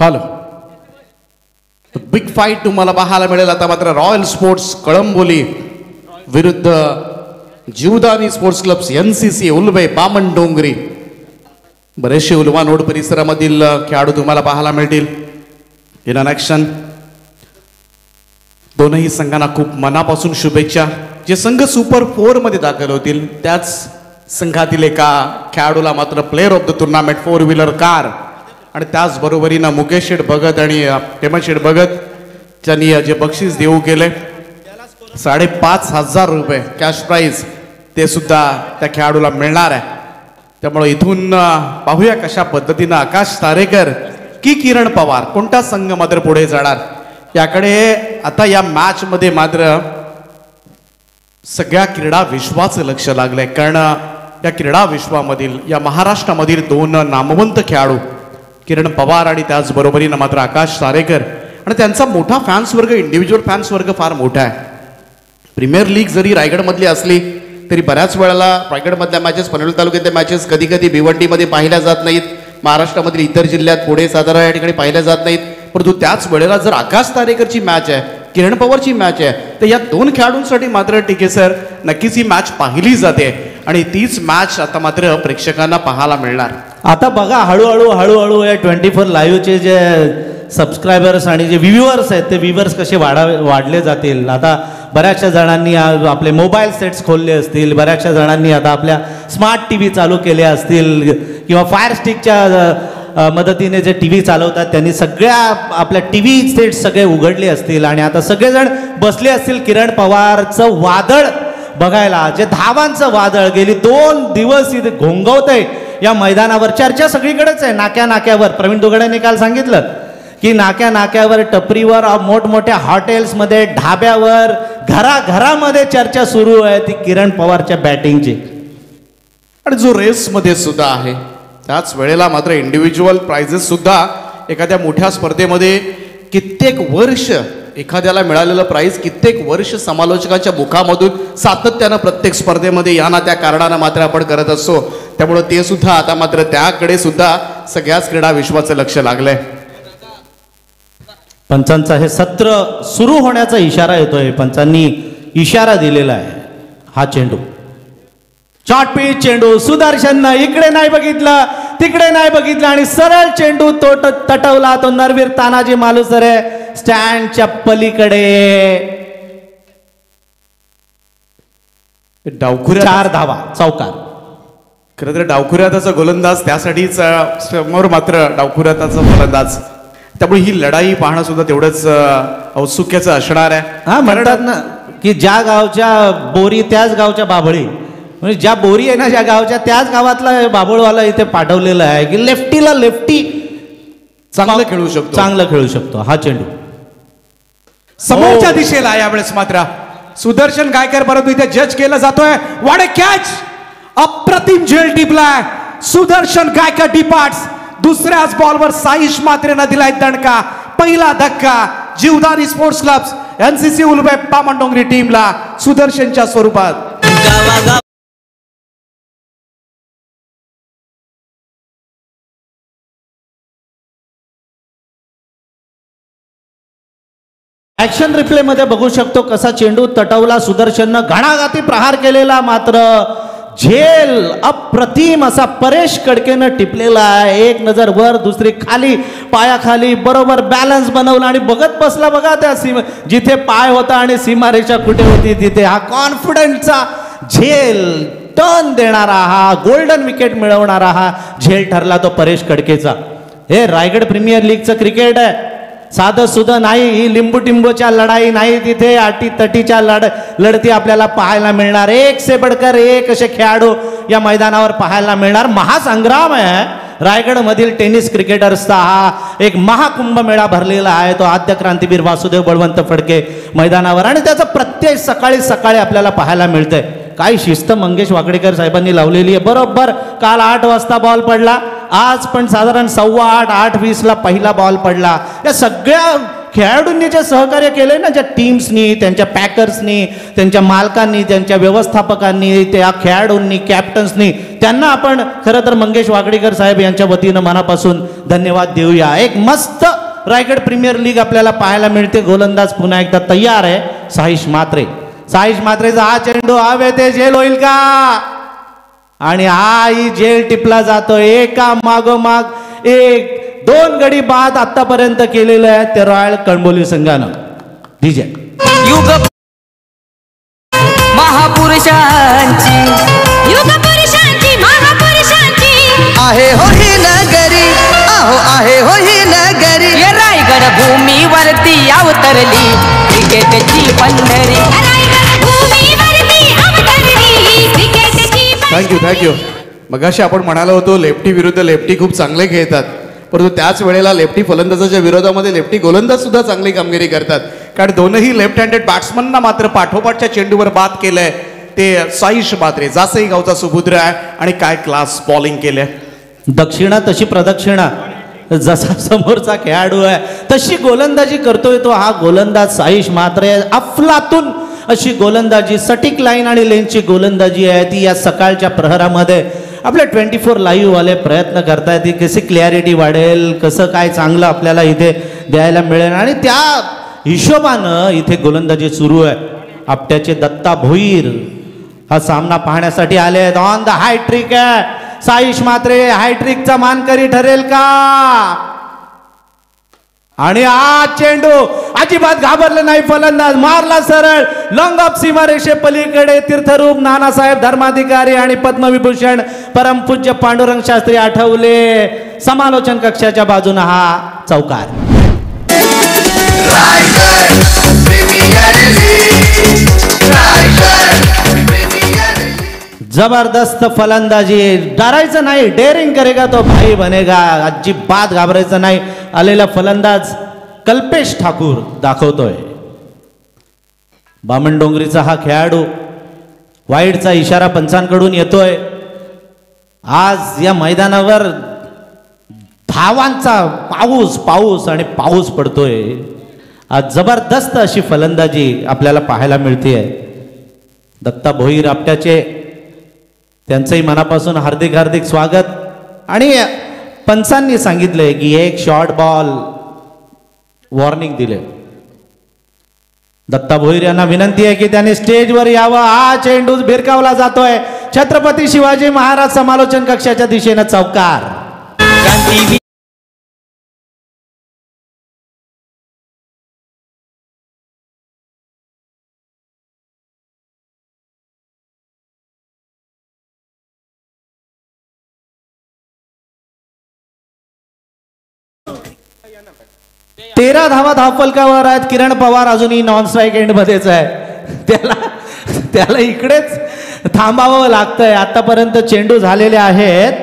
Hello. Big fight तुम्हाला पाहायला मिळेल आता मात्र. रॉयल स्पोर्ट्स कळंबोली विरुद्ध Jivdani sports clubs NCC Ulwe Bamandongri. बरेचसे उल्वा नोड परिसरामधील खेळाडू तुम्हाला पाहायला मिळतील इन अन ॲक्शन. दोनही संघांना खूप मनापासून शुभेच्छा. जे संघ सुपर 4 मध्ये दाखल होतील त्याच संघातील एका खेळाडूला मात्र player of the tournament 4 wheeler car आणि त्याचबरोबरीनं मुकेश शेठ भगत आणि हेमंत शेठ भगत त्यांनी जे बक्षीस देऊ केले 5,500 रुपये कॅश प्राईज ते सुद्धा त्या खेळाडूला मिळणार आहे. त्यामुळे इथून पाहूया कशा पद्धतीनं आकाश तारेकर की किरण पवार कोणता संघ मात्र पुढे जाणार याकडे. आता या मॅच मध्ये मात्र सगळ्या क्रीडा विश्वाचं लक्ष लागलंय कारण या क्रीडा विश्वामधील या महाराष्ट्रामधील 2 नामवंत खेळाडू किरण पवार आणि त्याचबरोबरीनं मात्र आकाश तारेकर आणि त्यांचा मोठा फॅन्स वर्ग इंडिव्हिज्युअल फॅन्स वर्ग फार मोठा आहे. प्रीमियर लीग जरी रायगडमधली असली तरी बऱ्याच वेळेला रायगडमधल्या मॅचेस पनवेल तालुक्यातल्या मॅचेस कधी कधी भिवंडीमध्ये पाहिल्या जात नाहीत. महाराष्ट्रामधील इतर जिल्ह्यात पुणे सातारा या ठिकाणी पाहिल्या जात नाहीत. परंतु त्याच वेळेला जर आकाश तारेकरची मॅच आहे किरण पवारची मॅच आहे तर या 2 खेळाडूंसाठी मात्र टीके सर नक्कीच ही मॅच पाहिली जाते आणि तीच मॅच आता मात्र प्रेक्षकांना पाहायला मिळणार. आता बघा हळूहळू या 24 लाईव्हचे जे सबस्क्रायबर्स आणि जे व्ह्युअर्स आहेत ते व्ह्युअर्स कसे वाढले जातील. आता बऱ्याचशा जणांनी आपले मोबाईल सेट्स खोलले असतील, बऱ्याचशा जणांनी आता आपल्या स्मार्ट TV चालू केले असतील किंवा फायर स्टिकच्या मदतीने जे TV चालवतात त्यांनी सगळ्या आपल्या TV सेट सगळे उघडले असतील आणि आता सगळेजण बसले असतील किरण पवारचं वादळ बघायला. जे धावांचं वादळ गेली 2 दिवस इथे घोंगवतंय या मैदानावर. चर्चा सगळीकडेच आहे. नाक्यावर प्रवीण दुगड्याने काल सांगितलं की नाक्यावर टपरीवर मोठमोठ्या हॉटेल्समध्ये ढाब्यावर घरामध्ये चर्चा सुरू आहे ती किरण पवारच्या बॅटिंगची. आणि जो रेसमध्ये सुद्धा आहे त्याच वेळेला मात्र इंडिव्हिज्युअल प्राइजेस सुद्धा एखाद्या मोठ्या स्पर्धेमध्ये कित्येक वर्ष एखाद्याला मिळालेलं प्राइज कित्येक वर्ष समालोचकांच्या मुखामधून सातत्यानं प्रत्येक स्पर्धेमध्ये या ना त्या कारणानं मात्र आपण करत असतो. त्यामुळे ते सुद्धा आता मात्र त्याकडे सुद्धा सगळ्याच क्रीडा विश्वाचं लक्ष लागलंय. पंचांचा हे सत्र सुरू होण्याचा इशारा येतोय. पंचांनी इशारा दिलेला आहे. हा चेंडू शॉर्टपिच चेंडू सुदर्शननं इकडे नाही बघितलं तिकडे नाही बघितलं आणि सरळ चेंडू तटवला. तो नरवीर तानाजी मालुसरे स्टँडच्या पलीकडे. डावखुऱ्या 4 धावा चौकार. खरं तर डावखुऱ्याचा गोलंदाज त्यासाठीच समोर मात्र डावखुऱ्याचा गोलंदाज. त्यामुळे ही लढाई पाहणं सुद्धा तेवढंच औत्सुक्याचं असणार आहे. हा म्हणतात ना की ज्या गावच्या बोरी त्याच गावच्या बाभळी. म्हणजे ज्या बोरी आहे ना ज्या गावच्या त्याच गावातला बाभळवाला इथे पाठवलेला आहे की लेफ्टीला लेफ्टी चांगलं खेळू शकतो. हा चेंडू समोरच्या दिशेला यावेळेस मात्र सुदर्शन गायकर परंतु इथे जज केला जातोय. वाडे कॅच अप्रतिम झेल टिपलाय. सुदर्शन गायकर डिपार्ट्स. दुसऱ्याच बॉलवर साईश मात्रेनं दिलाय दणका. पहिला धक्का Jivdani sports clubs NCC Ulwe Bamandongri टीमला सुदर्शनच्या स्वरूपात. ऍक्शन रिप्ले मध्ये बघू शकतो कसा चेंडू तटवला. सुदर्शननं घणाघाती प्रहार केलेला मात्र झेल अप्रतिम असा परेश कडकेनं टिपलेला आहे. एक नजर वर दुसरी खाली पायाखाली बरोबर बॅलन्स बनवला आणि बघत बसला बघा त्या जिथे पाय होता आणि सीमारेषा कुठे होती तिथे. हा कॉन्फिडन्सचा झेल टर्न देणारा हा गोल्डन विकेट मिळवणारा हा झेल ठरला तो परेश कडकेचा. हे रायगड प्रीमियर लीगचं क्रिकेट आहे. साधं सुद्धा नाही. ही लिंबू टिंबूच्या लढाई नाही. तिथे अटी तटीच्या लढती आपल्याला पाहायला मिळणार. एक से बडकर एक असे खेळाडू या मैदानावर पाहायला मिळणार. महासंग्राम आहे रायगडमधील टेनिस क्रिकेटर्सचा. हा एक महाकुंभमेळा भरलेला आहे. तो आद्य क्रांतीवीर वासुदेव बळवंत फडके मैदानावर आणि त्याचं प्रत्येक सकाळी आपल्याला पाहायला मिळतंय. काय शिस्त मंगेश वाकडेकर साहेबांनी लावलेली आहे. बरोबर काल 8 वाजता बॉल पडला. आज पण साधारण 7:15 8:20 ला पहिला बॉल पडला. या सगळ्या खेळाडूंनी जे सहकार्य केलंय ना, ज्या टीम्सनी, त्यांच्या पॅकर्सनी, त्यांच्या मालकांनी, त्यांच्या व्यवस्थापकांनी, त्या खेळाडूंनी, कॅप्टन्सनी, त्यांना आपण खरं तर मंगेश वाकडीकर साहेब यांच्या वतीनं मनापासून धन्यवाद देऊया. एक मस्त रायगड प्रीमियर लीग आपल्याला पाहायला मिळते. गोलंदाज पुन्हा एकदा तयार आहे, साईश म्हात्रे. साईश म्हात्रेचा हा चेंडू हवे ते झेल होईल का? आणि हा ही झेल टिपला जातो. एका मागोमाग एक 2 गडी बाद आतापर्यंत केलेले आहेत ते रॉयल कळंबोली संघानं. डीजे युग महापुरुषांची, युग पुरुषांची, महापुरुषांची आहे हो ही नगरी, आहो आहे हो ही नगरी. या रायगड भूमीवरती अवतरली क्रिकेटची पंढरी. रायगड भूमीवरती अवतरली क्रिकेटची थँक्यू. मगाशी आपण म्हणालो होतो लेफ्टी विरुद्ध लेफ्टी खूप चांगले खेळतात, परंतु त्याच वेळेला लेफ्टी फलंदाजाच्या विरोधामध्ये लेफ्टी गोलंदाज सुद्धा चांगली कामगिरी करतात. कारण दोनही लेफ्ट हँडेड बॅट्समनना मात्र पाठोपाठच्या चेंडूवर बाद केलंय ते साईश म्हात्रे. जासई गावचा सुपुत्र आहे आणि काय क्लास बॉलिंग केलंय. दक्षिणा तशी प्रदक्षिणा, जसा समोरचा खेळाडू आहे तशी गोलंदाजी करतोय तो हा गोलंदाज साईश म्हात्रे. अफलातून अशी गोलंदाजी, सटीक लाईन आणि लेनची गोलंदाजी आहे ती या सकाळच्या प्रहरामध्ये आपले 24 लाईव्ह वाले प्रयत्न करतायत की कशी क्लॅरिटी वाढेल, कसं काय चांगलं आपल्याला इथे द्यायला मिळेल. आणि त्या हिशोबानं इथे गोलंदाजी सुरू आहे. आपट्याचे दत्ता भोईर हा सामना पाहण्यासाठी आले आहेत. ऑन द हाय ट्रिक आहे साईश म्हात्रे. हाय ट्रिकचा मानकरी ठरेल का? आणि हा चेंडू अजिबात घाबरले नाही फलंदाज, मारला सरळ लॉंग ऑफ सीमारेषे पलीकडे. तीर्थरूप नानासाहेब धर्माधिकारी आणि पद्मविभूषण परमपूज्य पांडुरंग शास्त्री आठवले समालोचन कक्षाच्या बाजूने हा चौकार. जबरदस्त फलंदाजी, डरायचं नाही, डेअरिंग करेगा तो भाई बनेगा. अजिबात घाबरायचं नाही. आलेला फलंदाज कल्पेश ठाकूर दाखवतोय. बामणडोंगरीचा हा खेळाडू, वाईडचा इशारा पंचांकडून येतोय. आज या मैदानावर धावांचा पाऊस आणि पाऊस पडतोय. आज जबरदस्त अशी फलंदाजी आपल्याला पाहायला मिळते. दत्ता भोईर आपट्याचे, त्यांचंही मनापासून हार्दिक हार्दिक स्वागत. आणि पंचांनी सांगितलंय की एक शॉर्ट बॉल वॉर्निंग दिले. दत्ता भोईर यांना विनंती आहे की त्यांनी स्टेजवर यावं. हा चेंडू भिरकावला जातोय. छत्रपती शिवाजी महाराज समालोचन कक्षाच्या दिशेनं चौकार. तेरा धावा धावफलकावर आहेत. किरण पवार अजूनही नॉन स्ट्राईक एंड मध्येच आहे. त्याला इकडेच थांबावं लागतंय. आतापर्यंत चेंडू झालेले आहेत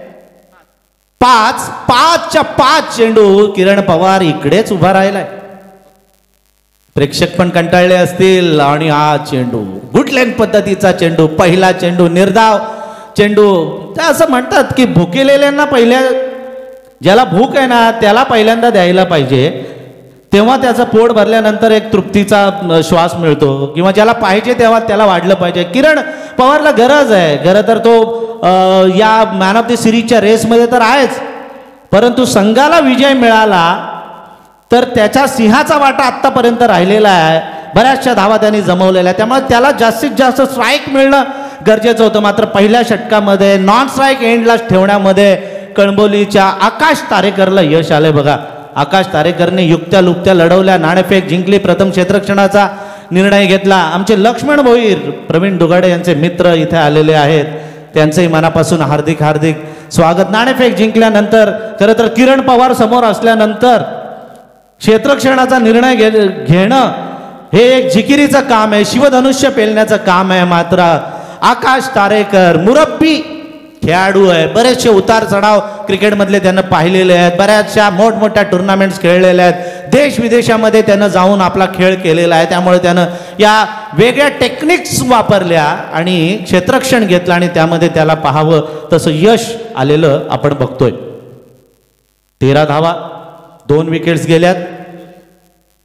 5च्या 5 चेंडू. किरण पवार इकडेच उभा राहिलाय. प्रेक्षक पण कंटाळले असतील. आणि हा चेंडू गुडलँड पद्धतीचा चेंडू, पहिला चेंडू, निर्धाव चेंडू. ते असं म्हणतात की भुकेलेल्यांना पहिल्या, ज्याला भूक आहे ना त्याला पहिल्यांदा द्यायला पाहिजे, तेव्हा त्याचं पोट भरल्यानंतर एक तृप्तीचा श्वास मिळतो. किंवा ज्याला पाहिजे तेव्हा त्याला वाढलं पाहिजे. किरण पवारला गरज आहे. खरं तर तो या मॅन ऑफ द सिरीजच्या रेसमध्ये तर आहेच, परंतु संघाला विजय मिळाला तर त्याच्या सिंहाचा वाटा आत्तापर्यंत राहिलेला आहे. बऱ्याचशा धावा त्यांनी जमवलेल्या, त्यामुळे त्याला जास्तीत जास्त स्ट्राईक मिळणं गरजेचं होतं. मात्र पहिल्या षटकामध्ये नॉन स्ट्राईक एंडला ठेवण्यामध्ये कळंबोलीच्या आकाश तारेकरला यश आले. बघा, आकाश तारेकरने युक्त्या लुक्त्या लढवल्या, नाणेफेक जिंकली, प्रथम क्षेत्ररक्षणाचा निर्णय घेतला. आमचे लक्ष्मण भोईर, प्रवीण दुगाडे यांचे मित्र इथे आलेले आहेत, त्यांचंही मनापासून हार्दिक हार्दिक स्वागत. नाणेफेक जिंकल्यानंतर, खरं तर किरण पवार समोर असल्यानंतर क्षेत्ररक्षणाचा निर्णय घेणं हे एक जिकिरीचं काम आहे, शिवधनुष्य पेलण्याचं काम आहे. मात्र आकाश तारेकर मुरब्बी खेळाडू आहे. बरेचसे उतार चढाव क्रिकेटमधले त्यानं पाहिलेले आहेत. बऱ्याचशा मोठमोठ्या टुर्नामेंट्स खेळलेल्या आहेत. देश विदेशामध्ये त्यानं जाऊन आपला खेळ केलेला आहे. त्यामुळे त्यानं या वेगळ्या टेक्निक्स वापरल्या आणि क्षेत्ररक्षण घेतलं आणि त्यामध्ये त्याला पाहावं तसं यश आलेलं आपण बघतोय. 13 धावा, 2 विकेट्स गेल्यात.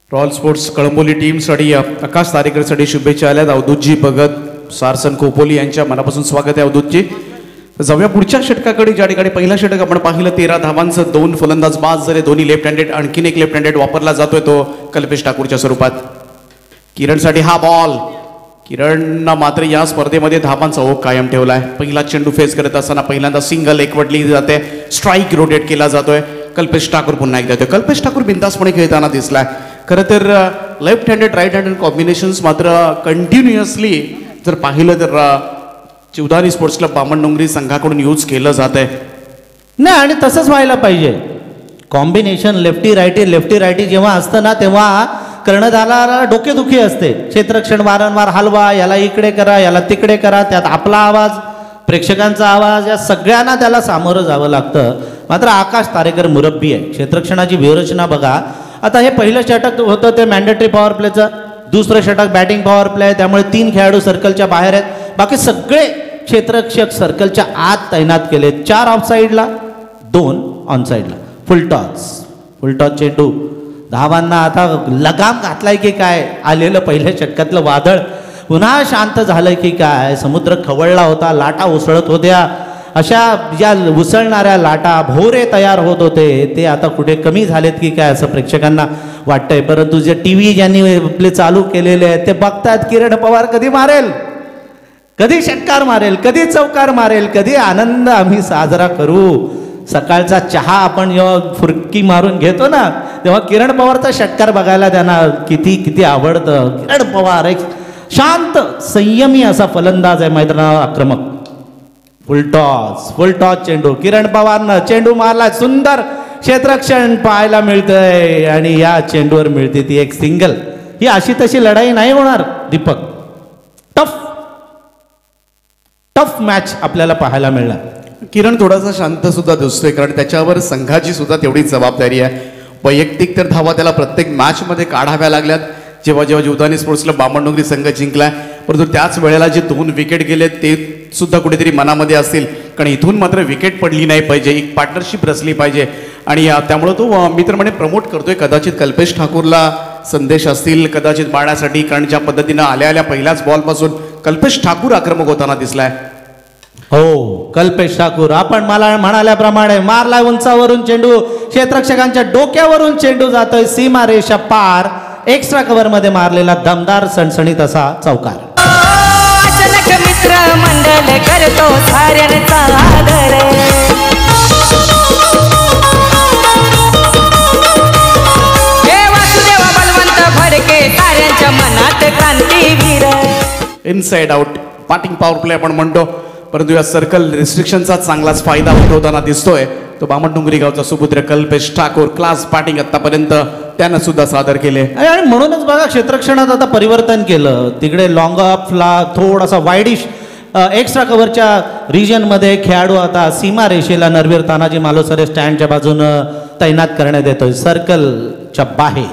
रॉयल स्पोर्ट्स कळंबोली टीमसाठी आकाश तारेकरसाठी शुभेच्छा आल्यात. अवधूतजी भगत, सारसन खोपोली यांच्या मनापासून स्वागत आहे अवधूतजी. जाऊया पुढच्या षटकाकडे, ज्या ठिकाणी पहिला षटक आपण पाहिलं 13 धावांचं, 2 फलंदाज बाद झाले, दोन्ही लेफ्ट हँडेड. आणखीन एक लेफ्ट हँडेड वापरला जातोय, तो कल्पेश ठाकूरच्या स्वरूपात. किरणसाठी हा बॉल. किरणनं मात्र या स्पर्धेमध्ये धावांचा ओघ कायम ठेवलाय. पहिला चेंडू फेस करत असताना पहिल्यांदा सिंगल एकवटली जाते, स्ट्राईक रोटेट केला जातोय. कल्पेश ठाकूर पुन्हा एकदा येतोय. कल्पेश ठाकूर बिनधास्तपणे खेळताना दिसलाय. खरं तर left handed right handed combinations मात्र कंटिन्युअसली जर पाहिलं तर चिवदानी स्पोर्ट्स क्लब बामणडोंगरी संघाकडून यूज केलं जात आहे. नाही, आणि तसंच व्हायला पाहिजे. कॉम्बिनेशन लेफ्टी रायटी जेव्हा असतं ना, तेव्हा कर्णधाराला डोकेदुखी असते. क्षेत्ररक्षण वारंवार हलवा, याला इकडे करा, याला तिकडे करा, त्यात आपला आवाज, प्रेक्षकांचा आवाज, या सगळ्यांना त्याला सामोरं जावं लागतं. मात्र आकाश तारेकर मुरब्बी आहे. क्षेत्ररक्षणाची व्यूहरचना बघा. आता हे पहिलं षटक होतं ते मॅन्डेटरी पॉवर प्लेचं, दुसरं षटक बॅटिंग पॉवर प्ले आहे, त्यामुळे 3 खेळाडू सर्कलच्या बाहेर आहेत. बाकी सगळे क्षेत्ररक्षक सर्कलच्या आत तैनात केले. 4 ऑफ साईडला, 2 ऑन साईडला. फुल टॉस चेंडू. धावांना आता लगाम घातलाय की काय? आलेलं पहिल्या षटकातलं वादळ पुन्हा शांत झालंय की काय? समुद्र खवळला होता, लाटा उसळत होत्या. अशा ज्या उसळणाऱ्या लाटा, भोवरे तयार होत होते, ते आता कुठे कमी झालेत की काय असं प्रेक्षकांना वाटतंय. परंतु जे TV ज्यांनी आपले चालू केलेले आहेत ते बघतायत किरण पवार कधी मारेल, कधी षटकार मारेल, कधी चौकार मारेल, कधी आनंद आम्ही साजरा करू. सकाळचा चहा आपण जेव्हा फुरकी मारून घेतो ना, तेव्हा किरण पवारचा षटकार बघायला त्यांना किती आवडतं. किरण पवार एक शांत संयमी असा फलंदाज आहे, मैदानावर आक्रमक. फुल टॉस चेंडू. किरण पवारनं चेंडू मारला, सुंदर क्षेत्ररक्षण पाहायला मिळतंय आणि या चेंडूवर मिळते ती एक सिंगल. ही अशी तशी लढाई नाही होणार दीपक. टफ मॅच आपल्याला पाहायला मिळणार. किरण थोडासा शांत सुद्धा दिसतोय, कारण त्याच्यावर संघाची सुद्धा तेवढीच जबाबदारी आहे. वैयक्तिक तर धावा त्याला प्रत्येक मॅचमध्ये काढाव्या लागल्यात, जेव्हा चिवदानी स्पोर्ट्स क्लब बामणडोंगरी संघ जिंकलाय. परंतु त्याच वेळेला जे 2 विकेट गेले ते सुद्धा कुठेतरी मनामध्ये असतील, कारण इथून मात्र विकेट पडली नाही पाहिजे, एक पार्टनरशिप रचली पाहिजे. आणि त्यामुळे तो मी तर म्हणे प्रमोट करतोय. कदाचित कल्पेश ठाकूरला संदेश असतील कदाचित मारण्यासाठी, कारण ज्या पद्धतीनं आल्या पहिल्याच बॉलपासून कल्पेश ठाकूर आक्रमक होताना दिसलाय. हो, कल्पेश ठाकूर आपण मला म्हणाल्याप्रमाणे मारलाय उंचावरून चेंडू. क्षेत्ररक्षकांच्या डोक्यावरून चेंडू जातोय सीमा रेषा पार. एक्स्ट्रा कव्हर मध्ये मारलेला दमदार सणसणीत असा चौकार. अचानक मित्र मंडळ करतो साऱ्यांचा आदर. हे वासुदेवा बलवंत फडके साऱ्यांच्या मनात क्रांतीवीर. Inside out batting power play आपण म्हणतो, परंतु या सर्कल रिस्ट्रिक्शनचा चांगलाच फायदा उठवताना दिसतोय तो बामणडोंगरी गावचा सुपुत्र कल्पेश ठाकूर. क्लास बॅटिंग आतापर्यंत त्यानं सुद्धा सादर केले. आणि म्हणूनच बघा क्षेत्ररक्षणात आता परिवर्तन केलं. तिकडे लॉंग ऑफला थोडासा वाईडिश एक्स्ट्रा कव्हरच्या रिजनमध्ये खेळाडू आता सीमा रेषेला नरवीर तानाजी मालुसरे स्टँडच्या बाजूनं तैनात करण्यात येतोय, सर्कलच्या बाहेर.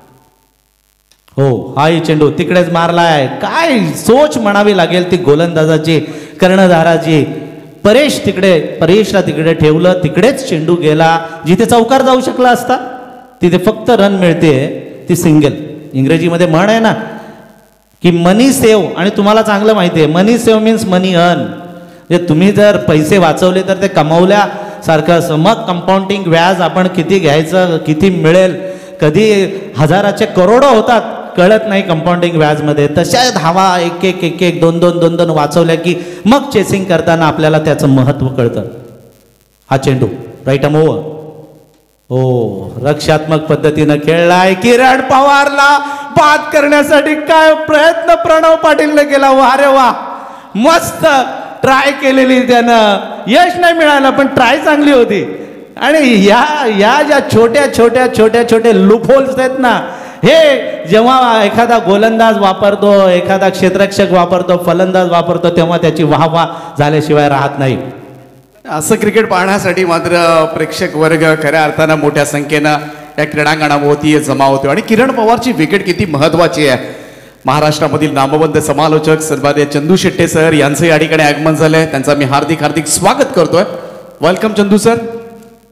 हो, हाही चेंडू तिकडेच मारलाय. काय सोच म्हणावी लागेल ती गोलंदाजाची, कर्णधाराची. परेशला तिकडे ठेवलं, तिकडेच चेंडू गेला. जिथे चौकार जाऊ शकला असता तिथे फक्त रन मिळते ती सिंगल. इंग्रजीमध्ये म्हण आहे ना की मनी सेव्ह, आणि तुम्हाला चांगलं माहिती आहे money save means money earn. म्हणजे तुम्ही जर पैसे वाचवले तर ते कमावल्यासारखं असं. मग कंपाऊंडिंग व्याज आपण किती घ्यायचं, किती मिळेल, कधी हजाराचे करोडो होतात कळत नाही कंपाऊंडिंग व्याजमध्ये. तशा धावा एक 2 वाचवल्या की मग चेसिंग करताना आपल्याला त्याचं महत्त्व कळतं. हा चेंडू राईट आर्म ओव्हर. हो, रक्षात्मक पद्धतीनं खेळलाय. किरण पवारला बाद करण्यासाठी काय प्रयत्न प्रणव पाटीलने केला. वा रे वा, मस्त ट्राय केलेली त्यानं. यश नाही मिळालं पण ट्राय चांगली होती. आणि या ज्या छोट्या लूपहोल्स आहेत ना, हे जेव्हा एखादा गोलंदाज वापरतो, एखादा क्षेत्ररक्षक वापरतो, फलंदाज वापरतो, तेव्हा त्याची वाहवा झाल्याशिवाय राहत नाही. असं क्रिकेट पाहण्यासाठी मात्र प्रेक्षक वर्ग खऱ्या अर्थानं मोठ्या संख्येनं या क्रीडांगणाभोवती जमा होतो. आणि किरण पवारची विकेट किती महत्वाची आहे. महाराष्ट्रामधील नामवंत समालोचक सन्माननीय चंदू शेट्टे सर यांचं या ठिकाणी आगमन झालंय. त्यांचा मी हार्दिक स्वागत करतोय. Welcome Chandu sir.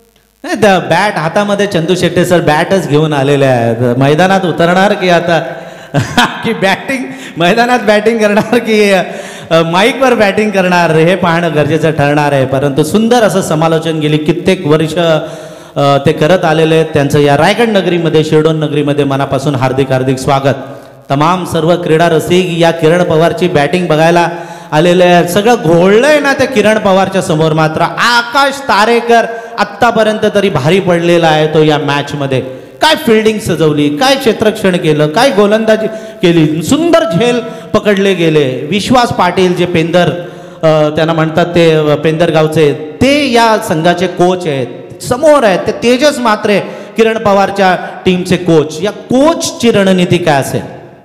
नाही, त्या बॅट हातामध्ये चंदू शेट्टे सर बॅटच घेऊन आलेले आहेत. मैदानात उतरणार की आता की बॅटिंग मैदानात बॅटिंग करणार की माईकवर बॅटिंग करणार हे पाहणं गरजेचं ठरणार आहे. परंतु सुंदर असं समालोचन गेली कित्येक वर्ष ते करत आलेले आहेत. त्यांचं या रायगड नगरीमध्ये शिरडोन नगरीमध्ये मनापासून हार्दिक हार्दिक स्वागत. तमाम सर्व क्रीडा रसिक या किरण पवारची बॅटिंग बघायला आलेले आहेत. सगळं घोळलंय ना त्या किरण पवारच्या समोर. मात्र आकाश तारेकर आत्तापर्यंत तरी भारी पडलेला आहे तो या मॅचमध्ये. काय फिल्डिंग सजवली, काय क्षेत्ररक्षण केलं, काय गोलंदाजी केली, सुंदर झेल पकडले गेले. विश्वास पाटील जे पेंदर त्यांना म्हणतात ते पेंदर गावचे ते या संघाचे कोच आहेत, समोर आहेत ते तेजस म्हात्रे किरण पवारच्या टीमचे कोच. या कोचची रणनीती काय असेल?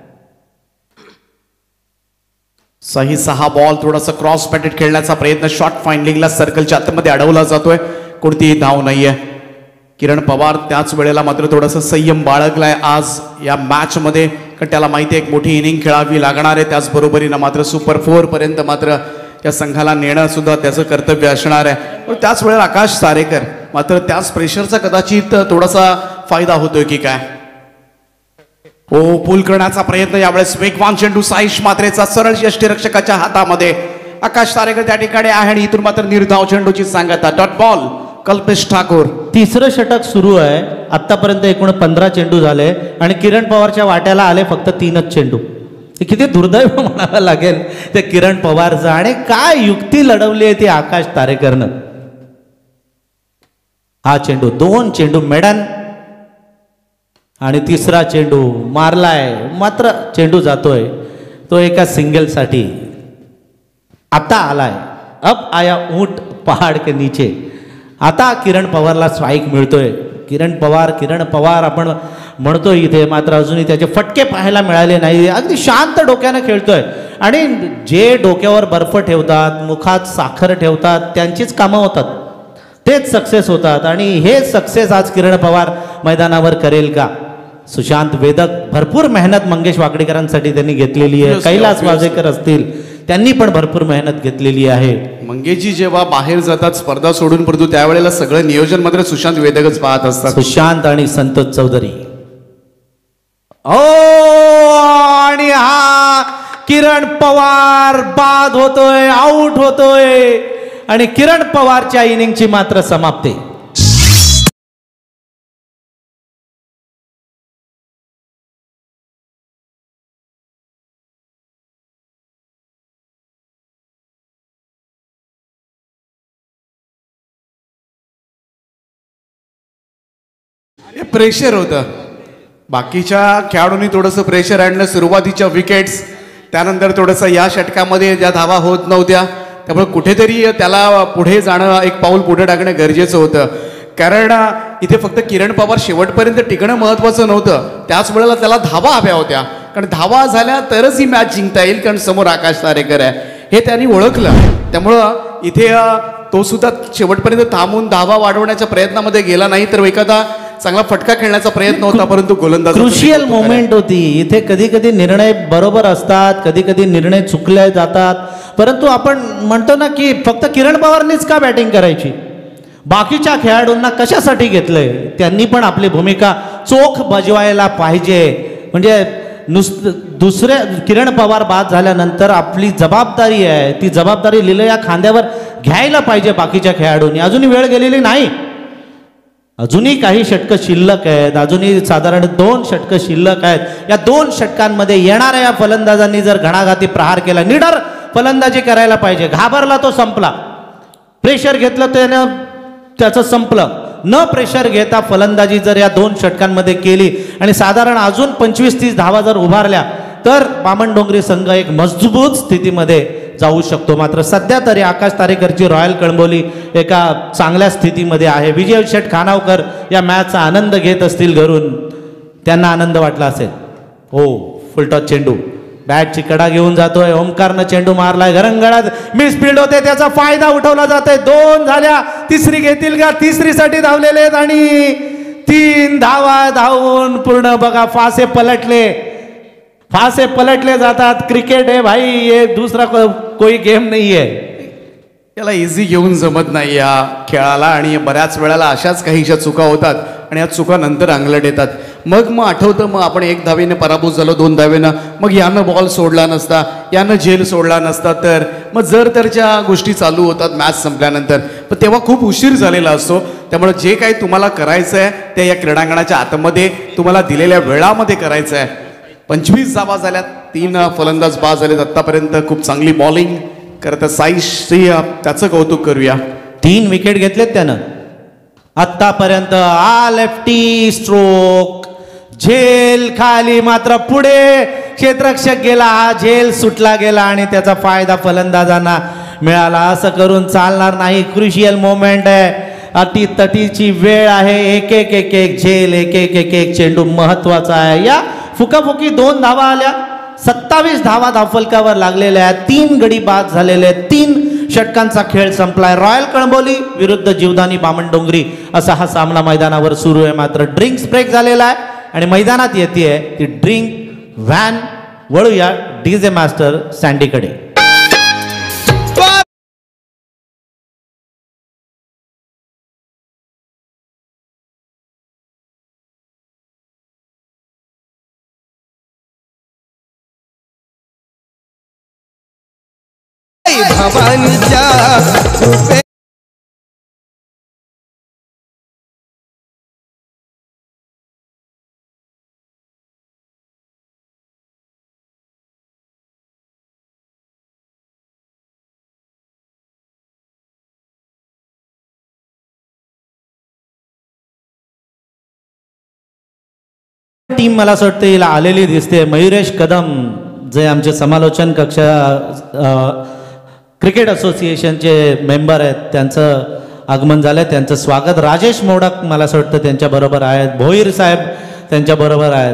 सही 6 बॉल, थोडासा क्रॉस पॅटेड खेळण्याचा प्रयत्न, शॉर्ट फाइंडिंगला सर्कलच्या आतमध्ये अडवला जातोय, कोणतीही धाव नाहीये. किरण पवार त्याच वेळेला मात्र थोडासा संयम बाळगलाय आज या मॅच मध्ये, कारण त्याला माहिती आहे एक मोठी इनिंग खेळावी लागणार आहे. त्याचबरोबरीनं मात्र सुपर 4 पर्यंत मात्र या संघाला नेणं सुद्धा त्याचं कर्तव्य असणार आहे. पण त्याच वेळेला आकाश तारेकर मात्र त्याच प्रेशरचा कदाचित थोडासा फायदा होतोय की काय. हो, पूल करण्याचा प्रयत्न, यावेळेस वेगवान चेंडू साईश मात्रेचा सरळ यष्टीरक्षकाच्या हातामध्ये. आकाश तारेकर त्या ठिकाणी आहे आणि इथून मात्र निर्धाव चेंडूची सांगता. Dot ball Kalpesh Thakur. तिसरं षटक सुरू आहे. आतापर्यंत एकूण 15 चेंडू झाले आणि किरण पवारच्या वाट्याला आले फक्त 3च चेंडू. हे किती दुर्दैव म्हणावं लागेल ते किरण पवारचं. आणि काय युक्ती लढवली आहे ती आकाश तारेकरनं. हा चेंडू 2 चेंडू मेडन आणि तिसरा चेंडू मारलाय, मात्र चेंडू जातोय तो एका सिंगलसाठी. आता आलाय, अब आया ऊंट पहाड के नीचे. आता किरण पवारला स्ट्राईक मिळतोय. किरण पवार आपण म्हणतोय इथे, मात्र अजूनही त्याचे फटके पाहायला मिळाले नाही. अगदी शांत डोक्यानं खेळतोय आणि जे डोक्यावर बर्फ ठेवतात, मुखात साखर ठेवतात, त्यांचीच कामं होतात, तेच सक्सेस होतात. आणि हे सक्सेस आज किरण पवार मैदानावर करेल का? सुशांत वेदक भरपूर मेहनत मंगेश वाकडेकरांसाठी त्यांनी घेतलेली आहे. कैलास वाजेकर असतील, त्यांनी पण भरपूर मेहनत घेतलेली आहे. मंगेशजी जेव्हा बाहेर जातात स्पर्धा सोडून, परंतु त्यावेळेला सगळं नियोजन मात्र सुशांत वेदकच पाहत असतात. सुशांत आणि संतोष चौधरी. ओ, आणि हा किरण पवार बाद होतोय, आउट होतोय आणि किरण पवारच्या इनिंगची मात्र समाप्ती. प्रेशर होतं, बाकीच्या खेळाडूंनी थोडंसं प्रेशर आणलं. सुरुवातीच्या विकेट्स, त्यानंतर थोडंसं या षटकामध्ये ज्या धावा होत नव्हत्या, त्यामुळे कुठेतरी त्याला पुढे जाणं, एक पाऊल पुढे टाकणं गरजेचं होतं. कारण इथे फक्त किरण पवार शेवटपर्यंत टिकणं महत्त्वाचं नव्हतं, त्याच वेळेला त्याला धावा हव्या होत्या. कारण धावा झाल्या तरच ही मॅच जिंकता येईल, कारण समोर आकाश तारेकर आहे हे त्यांनी ओळखलं. त्यामुळं इथे तो सुद्धा शेवटपर्यंत थांबून धावा वाढवण्याच्या प्रयत्नामध्ये गेला नाही, तर एखादा चांगला फटका खेळण्याचा प्रयत्न होता, परंतु गोलंदाज क्रुशियल मोमेंट होती इथे. कधी कधी निर्णय बरोबर असतात, कधी कधी निर्णय चुकले जातात. परंतु आपण म्हणतो ना की फक्त किरण पवारनीच का बॅटिंग करायची, बाकीच्या खेळाडूंना कशासाठी घेतलंय, त्यांनी पण आपली भूमिका चोख बजवायला पाहिजे. म्हणजे दुसऱ्या किरण पवार बाद झाल्यानंतर आपली जबाबदारी आहे, ती जबाबदारी लिलया खांद्यावर घ्यायला पाहिजे बाकीच्या खेळाडूंनी. अजूनही वेळ गेलेली नाही, अजूनही काही षटकं शिल्लक आहेत, अजूनही साधारण 2 षटकं शिल्लक आहेत. या 2 षटकांमध्ये येणाऱ्या या फलंदाजांनी जर घणाघाती प्रहार केला, निडर फलंदाजी करायला पाहिजे. घाबरला तो संपला, प्रेशर घेतलं त्यानं त्याचं संपलं. न प्रेशर घेता फलंदाजी जर या 2 षटकांमध्ये केली आणि साधारण अजून 25-30 धावा जर उभारल्या, तर बामणडोंगरी संघ एक मजबूत स्थितीमध्ये जाऊ शकतो. मात्र सध्या तरी आकाश तारेकरची रॉयल कळंबोली एका चांगल्या स्थितीमध्ये आहे. विजय शेठ खानावकर या मॅचचा आनंद घेत असतील घरून, त्यांना आनंद वाटला असेल. हो, फुलटॉस चेंडू, बॅटची कडा घेऊन जातोय. ओमकारनं चेंडू मारलाय, घरंगळात मिसफिल्ड होते, त्याचा फायदा उठवला जातोय. 2 झाल्या, तिसरी घेतील का? तिसरीसाठी धावलेले आहेत आणि 3 धावा धावून पूर्ण बघा फासे पलटले जातात. क्रिकेट है भाई, ये दूसरा कोई गेम नहीं है. याला इझी घेऊन जमत नाही या खेळाला आणि बऱ्याच वेळेला अशाच काहीशा चुका होतात आणि या चुका नंतर अंगलट येतात. मग आठवतं मग आपण 1 धावेनं पराभूत झालो, 2 धावेनं, मग यानं बॉल सोडला नसता, यानं झेल सोडला नसता तर मग जर गोष्टी चालू होतात मॅच संपल्यानंतर. पण तेव्हा खूप उशीर झालेला असतो. त्यामुळे जे काही तुम्हाला करायचं आहे ते या क्रीडांगणाच्या आतमध्ये तुम्हाला दिलेल्या वेळामध्ये करायचं आहे. 25 धावा झाल्यात, 3 फलंदाज बाद झालेत आत्तापर्यंत. खूप चांगली बॉलिंग करत साईश, त्याचं कौतुक करूया. 3 विकेट घेतलेत त्यानं आत्तापर्यंत. लेफ्टी स्ट्रोक, झेल खाली, मात्र पुढे क्षेत्ररक्षक गेला, झेल सुटला गेला आणि त्याचा फायदा फलंदाजांना मिळाला. असं करून चालणार नाही. क्रुशियल मोमेंट आहे, अटीतटीची वेळ आहे. एक एक झेल, एक चेंडू महत्वाचा आहे. या फुकाफुकी 2 धावा आल्या, 27 धावा धावफलकावर लागलेल्या आहेत, 3 गडी बाद झालेले आहेत, 3 षटकांचा खेळ संपलाय. रॉयल कळंबोली विरुद्ध जीवदानी बामणडोंगरी असा हा सामना मैदानावर सुरू आहे. मात्र ड्रिंक्स ब्रेक झालेला आहे आणि मैदानात येते ती ड्रिंक व्हॅन. वळूया डीजे मास्टर सँडीकडे. भवानीच्या कृपे टीम मला असं वाटतं हिला आलेली दिसते. मयुरेश कदम जे आमचे समालोचन कक्षा क्रिकेट असोसिएशनचे मेंबर आहेत, त्यांचं आगमन झालं, त्यांचं स्वागत. राजेश मोडक मला असं वाटतं त्यांच्याबरोबर आहेत. भोईर साहेब त्यांच्याबरोबर आहेत.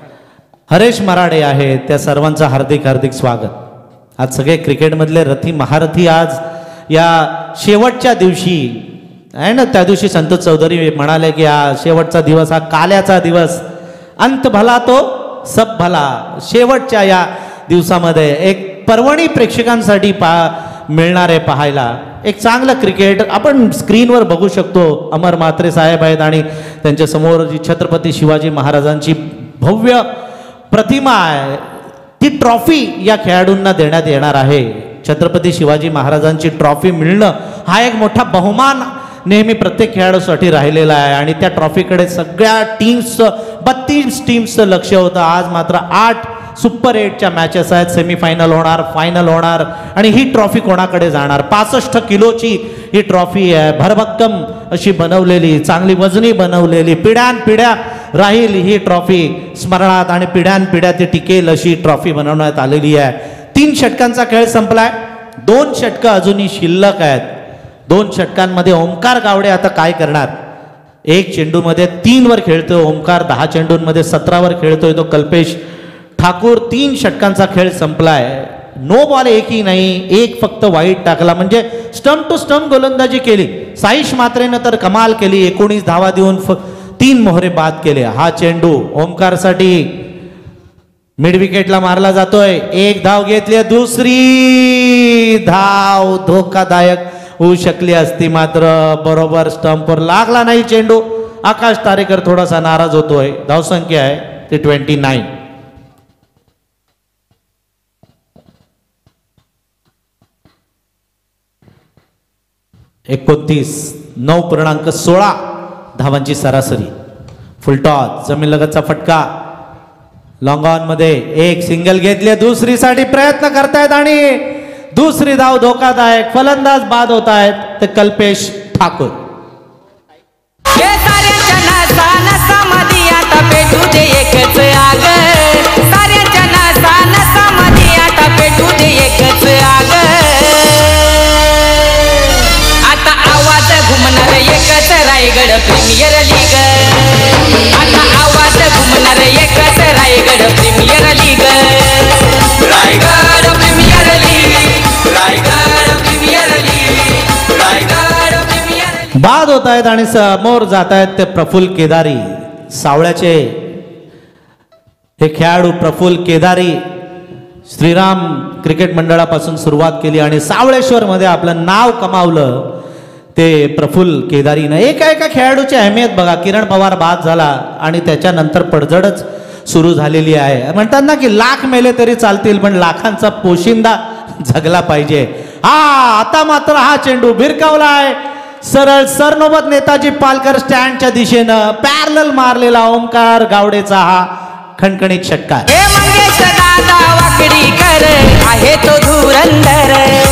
हरेश मराडे आहेत. त्या सर्वांचं हार्दिक हार्दिक स्वागत. आज सगळे क्रिकेटमधले रथी महारथी आज या शेवटच्या दिवशी आहे ना. त्या दिवशी संतोष चौधरी म्हणाले की हा शेवटचा दिवस, हा काल्याचा दिवस, अंत भला तो सब भला. शेवटच्या या दिवसामध्ये एक पर्वणी प्रेक्षकांसाठी मिळणार आहे पाहायला. एक चांगलं क्रिकेट आपण स्क्रीनवर बघू शकतो. अमर म्हात्रे साहेब आहेत आणि त्यांच्या समोर जी छत्रपती शिवाजी महाराजांची भव्य प्रतिमा आहे, ती ट्रॉफी या खेळाडूंना देण्यात येणार आहे. छत्रपती शिवाजी महाराजांची ट्रॉफी मिळणं हा एक मोठा बहुमान नेहमी प्रत्येक खेळाडूसाठी राहिलेला आहे आणि त्या ट्रॉफीकडे सगळ्या टीम्सचं 32 टीम्सचं लक्ष होतं. आज मात्र 8 सुपर 8च्या मॅचेस आहेत. सेमीफायनल होणार, फायनल होणार आणि ही ट्रॉफी कोणाकडे जाणार. 65 किलोची ही ट्रॉफी आहे, भरभक्कम अशी बनवलेली, चांगली वजनी बनवलेली, पिढ्यानपिढ्या राहील ही ट्रॉफी स्मरणात आणि पिढ्यानपिढ्या ती टिकेल अशी ट्रॉफी बनवण्यात आलेली आहे. 3 षटकांचा खेळ संपलाय, 2 षटकं अजूनही शिल्लक आहेत. 2 षटकांमध्ये ओमकार गावडे आता काय करणार. 1 चेंडूमध्ये 3 वर खेळतोय ओमकार, 10 चेंडूंमध्ये 17 वर खेळतोय तो कल्पेश ठाकूर. 3 षटकांचा खेळ संपलाय. नो बॉल एकही नाही, 1 फक्त वाईट टाकला, म्हणजे स्टंप टू स्टंप गोलंदाजी केली. साईश मात्रेनं तर कमाल केली, 19 धावा देऊन 3 मोहरे बाद केले. हा चेंडू ओमकारसाठी मिड विकेटला मारला जातोय. 1 धाव घेतली, दुसरी धाव धोकादायक होऊ शकली असती, मात्र बरोबर स्टंपवर लागला नाही चेंडू. आकाश तारेकर थोडासा नाराज होतोय. धावसंख्या आहे ती 29. एकोणतीस 9.16 धावांची सरासरी. फुलटॉस, जमीन लगतचा फटका. लॉंग ऑन मध्ये 1 सिंगल घेतले, दुसरीसाठी प्रयत्न करतायत आणि दुसरी धाव धोकादायक. फलंदाज बाद होत आहेत ते कल्पेश ठाकूर. साऱ्यांच्या नासा नसामध्ये आता पेटू दे एकच आग. साऱ्यांच्या नासा नसामध्ये आता पेटू दे एकच आग. आता आवाज घुमणार एकच रायगड प्रीमियर लीग. आता आवाज घुमणार एकच Raigad premier league. Raigad premier league, Raigad premier league, Raigad premier league. बाद होत आहेत आणि समोर जात आहेत ते प्रफुल्ल केदारी. सावळ्याचे हे खेळाडू प्रफुल्ल केदारी श्रीराम क्रिकेट मंडळापासून सुरुवात केली आणि सावळेश्वरमध्ये आपलं नाव कमावलं ते प्रफुल्ल केदारीनं. एका खेळाडूची अहमियत बघा. किरण पवार बाद झाला आणि त्याच्यानंतर पडझडच सुरू झालेली आहे. म्हणतात ना की लाख मेले तरी चालतील पण लाखांचा पोशिंदा जगला पाहिजे. आता मात्र हा चेंडू भिरकावलाय सरळ सरनोबत नेताजी पालकर स्टँडच्या दिशेनं पॅरलल मारलेला ओमकार गावडेचा हा खणखणीत षटकार. हे मंगेश दादा वाकडीकर आहे तो धुरंधर.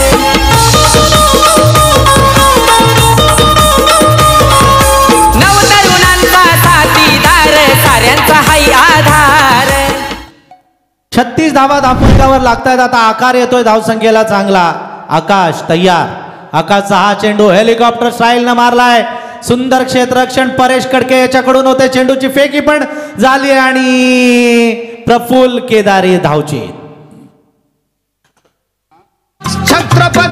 नवतरुणांचा साथीदार साऱ्यांचा हाय आधार. 36 धावा धावफलकावर लागतायत. आता आकार येतोय धावसंख्येला चांगला. आकाश तयार. आकाशचा हा चेंडू हेलिकॉप्टर स्टाईल न मारलाय. सुंदर क्षेत्ररक्षण परेश कडके याच्याकडून होते. चेंडूची फेकी पण झाली आणि प्रफुल्ल केदारी धावची. छत्रपती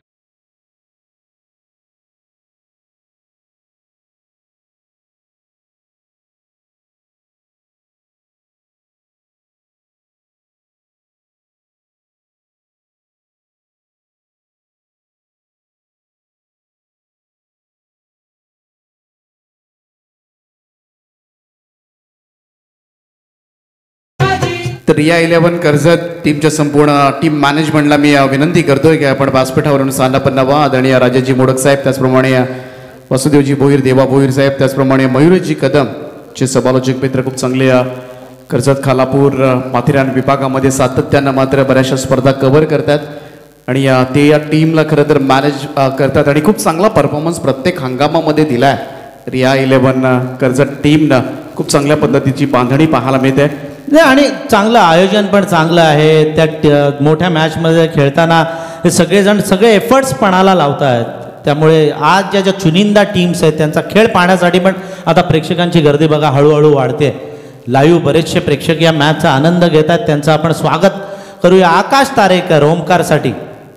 तर रिया 11 कर्जत टीमच्या संपूर्ण टीम मॅनेजमेंटला मी विनंती करतोय की आपण व्यासपीठावरून सानपन्नवा आदरणीय राजाजी मोडक साहेब, त्याचप्रमाणे वसुदेवजी भोईर, देवा भोईर साहेब, त्याचप्रमाणे मयुरजी कदम चे समालोचक मित्र खूप चांगले कर्जत खालापूर माथेरान विभागामध्ये सातत्यानं मात्र बऱ्याचशा स्पर्धा कव्हर करतात आणि ते या टीमला खरं तर मॅनेज करतात आणि खूप चांगला परफॉर्मन्स प्रत्येक हंगामामध्ये दिलाय. रिया 11 कर्जत टीमनं खूप चांगल्या पद्धतीची बांधणी पाहायला मिळते आणि चांगलं आयोजन पण चांगलं आहे. त्या मोठ्या मॅचमध्ये खेळताना हे सगळेजण सगळे एफर्ट्स पणाला लावत आहेत. त्यामुळे आज ज्या चुनिंदा टीम्स आहेत त्यांचा खेळ पाहण्यासाठी पण आता प्रेक्षकांची गर्दी बघा हळूहळू वाढते. लाईव्ह बरेचसे प्रेक्षक या मॅचचा आनंद घेत आहेत. त्यांचं आपण स्वागत करूया. आकाश तारेकर ओमकारसाठी.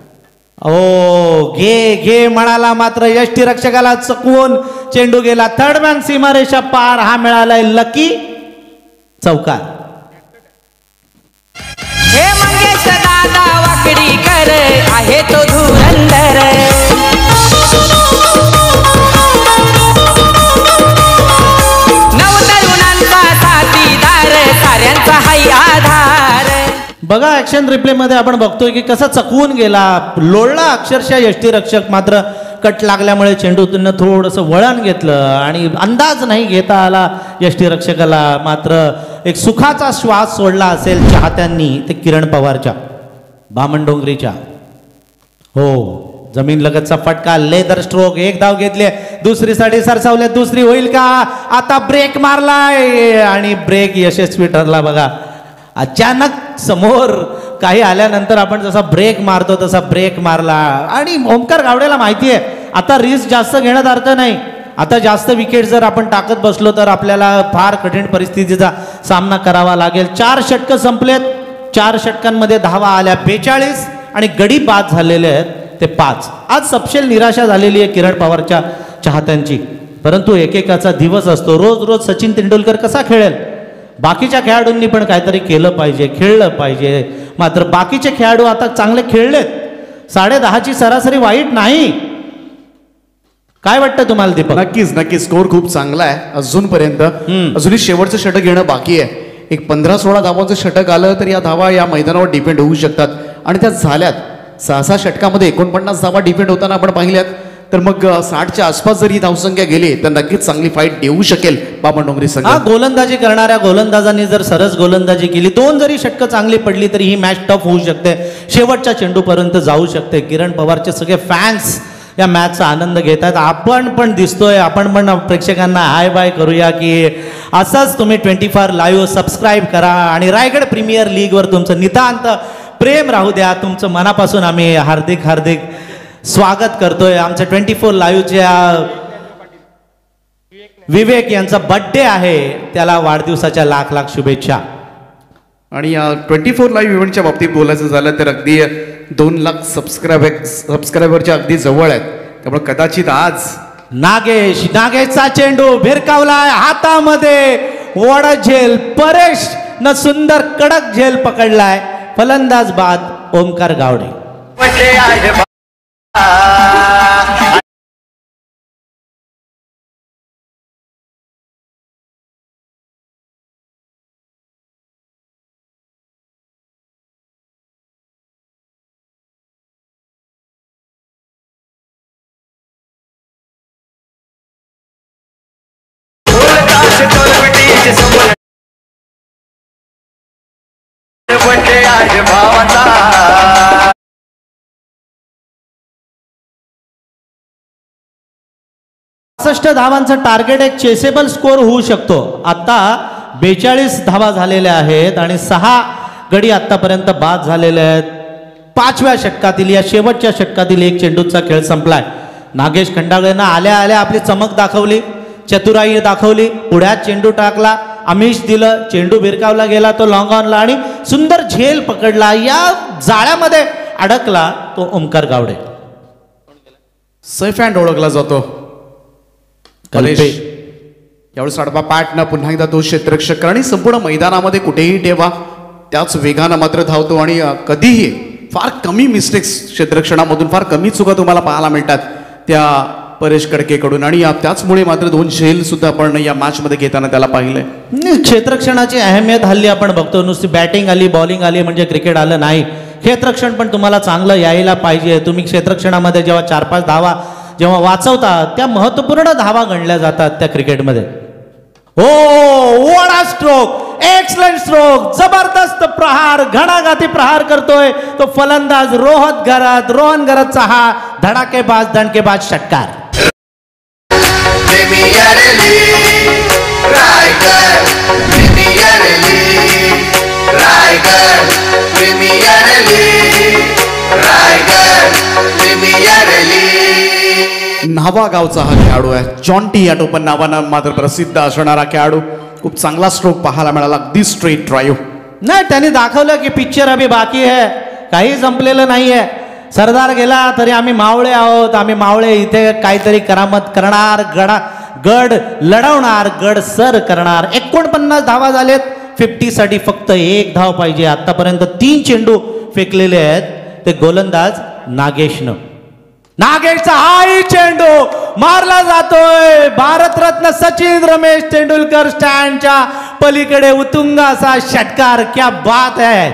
घे घे म्हणाला मात्र यष्टीरक्षकाला चकवून चेंडू गेला. थर्डमॅन सीमारेषा पार. हा मिळालाय लकी चौकार. हे मंगेश दादा वाकडीकर आहे तो धुरंधर. नवतरुणांचा साथीदार साऱ्यांचा हाय आधार. बघा ऍक्शन रिप्ले मध्ये आपण बघतोय की कसा चकवून गेला, लोळला अक्षरशः यष्टीरक्षक. मात्र कट लागल्यामुळे चेंडूतून थोडंसं वळण घेतलं आणि अंदाज नाही घेता आला यष्टीरक्षकाला. मात्र एक सुखाचा श्वास सोडला असेल चाहत्यांनी ते किरण पवारच्या, बामणडोंगरीच्या. हो, जमीन लगतचा फटका, लेदर स्ट्रोक. एक धाव घेतली, दुसरीसाठी सरसावले. दुसरी होईल का? आता ब्रेक मारलाय आणि ब्रेक यशस्वी ठरला. बघा अचानक समोर काही आल्यानंतर आपण जसा ब्रेक मारतो तसा ब्रेक मारला आणि ओमकार गावडेला माहिती आहे आता रिस्क जास्त घेण्यात अर्थ नाही. आता जास्त विकेट जर आपण टाकत बसलो तर आपल्याला फार कठीण परिस्थितीचा सामना करावा लागेल. 4 षटकं संपलेत. 4 षटकांमध्ये धावा आल्या 42 आणि गडी बाद झालेले आहेत ते 5. आज सपशेल निराशा झालेली आहे किरण पवारच्या चाहत्यांची. परंतु एकेकाचा दिवस असतो. रोज रोज सचिन तेंडुलकर कसा खेळेल? बाकीच्या खेळाडूंनी पण काहीतरी केलं पाहिजे, खेळलं पाहिजे. मात्र बाकीचे खेळाडू आता चांगले खेळलेत. 10.5ची सरासरी वाईट नाही. काय वाटतं तुम्हाला दीपक? नक्कीच नक्कीच स्कोर खूप चांगला आहे अजूनपर्यंत. अजूनही शेवटचं षटक घेणं बाकी आहे. एक 15-16 धावांचं षटक आलं तर या धावा या मैदानावर डिपेंड होऊ शकतात आणि त्या झाल्यात. 6 षटकामध्ये 49 धावा डिपेंड होताना आपण पाहिल्यात. तर मग 60च्या आसपास जर ही धावसंख्या गेली तर नक्कीच चांगली फाईट देऊ शकेल बामणडोंगरी संघ. गोलंदाजी करणाऱ्या गोलंदाजांनी जर सरस गोलंदाजी केली, 2 जरी षटकं चांगली पडली तरी ही मॅच टफ होऊ शकते, शेवटच्या चेंडूपर्यंत जाऊ शकते. किरण पवारचे सगळे फॅन्स या मॅचचा आनंद घेत आहेत. आपण पण दिसतोय. आपण पण प्रेक्षकांना हाय बाय करूया की असंच तुम्ही 24 लाईव्ह सबस्क्राईब करा आणि रायगड प्रीमियर लीगवर तुमचं नितांत प्रेम राहू द्या. तुमचं मनापासून आम्ही हार्दिक हार्दिक स्वागत करतोय. आमच्या 24 लाईव्हच्या विवेक यांचा बर्थडे आहे, त्याला वाढदिवसाच्या लाख लाख शुभेच्छा. आणि 24 लाईव्ह इव्हेंटच्या बाबतीत बोलायचं झालं तर अगदी 2 लाख सबस्क्रायबरच्या अगदी जवळ आहेत. त्यामुळे कदाचित आज नागेशचा चेंडू भिरकावलाय हातामध्ये. वड झेल परेश न सुंदर कडक झेल पकडलाय. फलंदाज बाद. ओमकार गावडे. धावांचा टार्गेट एक चेसेबल स्कोर होऊ शकतो. आता 42 धावा झालेल्या आहेत आणि 6 गडी आतापर्यंत बाद झालेले आहेत. 5व्या षटकातील या शेवटच्या षटकातील एक चेंडूचा खेळ संपलाय. नागेश खंडागळेनं आल्या आल्या आपली चमक दाखवली, चतुराई दाखवली, पुढ्यात चेंडू टाकला, आमिष दिलं, चेंडू भिरकावला गेला, तो लॉंग ऑनला आणि सुंदर झेल पकडला. या जाळ्यामध्ये अडकला तो ओमकार गावडे. सेफ हँड ओळखला जातो. यावेळेस आडवा पॅटनं पुन्हा एकदा तो क्षेत्ररक्षक आणि संपूर्ण मैदानामध्ये कुठेही ठेवा त्याच वेगानं मात्र धावतो आणि कधीही फार कमी मिस्टेक्स क्षेत्ररक्षणामधून फार कमी चुका तुम्हाला पाहायला मिळतात त्या परेश कडकेकडून आणि त्याचमुळे मात्र 2 झेल सुद्धा आपण या मॅच मध्ये घेताना त्याला पाहिलंय. क्षेत्ररक्षणाची अहमियत हल्ली आपण बघतो. नुसती बॅटिंग आली बॉलिंग आली म्हणजे क्रिकेट आलं नाही. क्षेत्ररक्षण पण तुम्हाला चांगलं यायला पाहिजे. तुम्ही क्षेत्ररक्षणामध्ये जेव्हा 4-5 धावा जेव्हा वाचवतात त्या महत्वपूर्ण धावा गणल्या जातात त्या क्रिकेटमध्ये. Oh what a stroke, excellent stroke, जबरदस्त प्रहार, घणाघाती प्रहार करतोय तो फलंदाज रोहन घरतचा हा धडाकेबाज दणकेबाज षटकार. न्हावा गावचा हा खेळाडू आहे. जॉन्टी या टोपण नावानं मात्र प्रसिद्ध असणारा खेळाडू. खूप चांगला स्ट्रोक पाहायला मिळाला, अगदी स्ट्रेट ड्राईव्ह. नाही त्यांनी दाखवलं की पिक्चर अभी बाकी है, काही संपलेलं नाहीये. सरदार गेला तरी आम्ही मावळे आहोत, आम्ही मावळे इथे काहीतरी करामत करणार, गड लढवणार, गड सर करणार. 49 धावा झालेत. 50 साठी फक्त 1 धाव पाहिजे. आतापर्यंत 3 चेंडू फेकलेले आहेत ते गोलंदाज नागेशनं. नागेशचा हाही चेंडू मारला जातोय. भारतरत्न सचिन रमेश तेंडुलकर स्टँडच्या पलीकडे उतुंग असा षटकार. क्या बात है.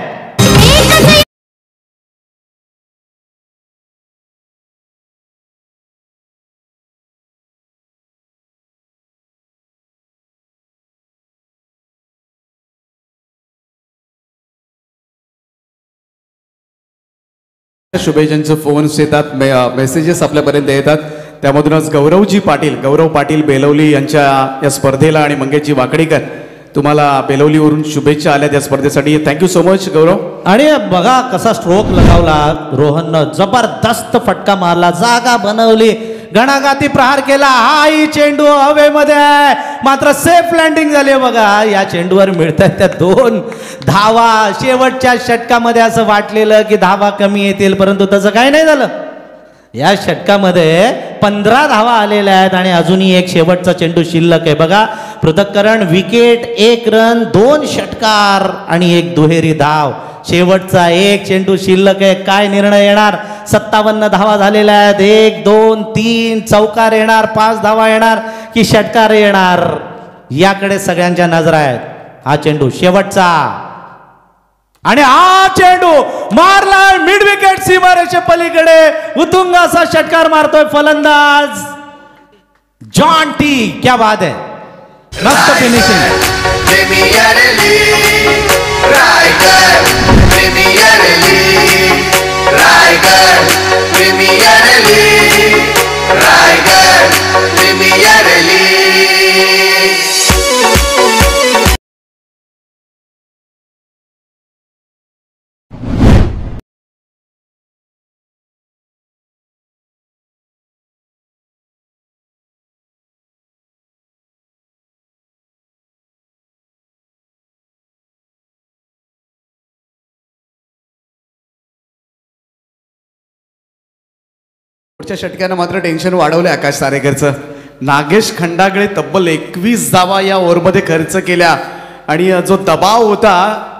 शुभेच्छांचे फोन्स येतात, मेसेजेस आपल्यापर्यंत येतात. त्यामधूनच गौरव पाटील बेलवली यांच्या या स्पर्धेला आणि मंगेशजी वाकडीकर तुम्हाला बेलवलीवरून शुभेच्छा आल्या त्या स्पर्धेसाठी. Thank you so much Gaurav. आणि बघा कसा स्ट्रोक लगावला रोहननं, जबरदस्त फटका मारला, जागा बनवली, घणाघाती प्रहार केला. हाही चेंडू हवेमध्ये आहे मात्र सेफ लँडिंग झाली. बघा या चेंडूवर मिळतात त्या 2 धावा. शेवटच्या षटकामध्ये असं वाटलेलं की धावा कमी येतील परंतु तसं काही नाही झालं. या षटकामध्ये 15 धावा आलेल्या आहेत आणि अजूनही एक शेवटचा चेंडू शिल्लक आहे. बघा पृथक्करण, विकेट, 1 रन, 2 षटकार आणि 1 दुहेरी धाव. शेवटचा 1 चेंडू शिल्लक आहे. काय निर्णय येणार. 57 धावा झालेल्या आहेत. 1 2 3 चौकार येणार, 5 धावा येणार की षटकार येणार याकडे सगळ्यांच्या नजर आहेत. हा चेंडू शेवटचा आणि हा चेंडू मारला मिड विकेट सीमारेषे पलीकडे उतुंग असा षटकार मारतोय फलंदाज जॉन्टी. क्या बात है, मस्त फिनिशिंग. पुढच्या षटकानं मात्र टेन्शन वाढवलं आकाश सारेकरचं. नागेश खंडागळे तब्बल 21 धावा या ओव्हरमध्ये खर्च केल्या आणि जो दबाव होता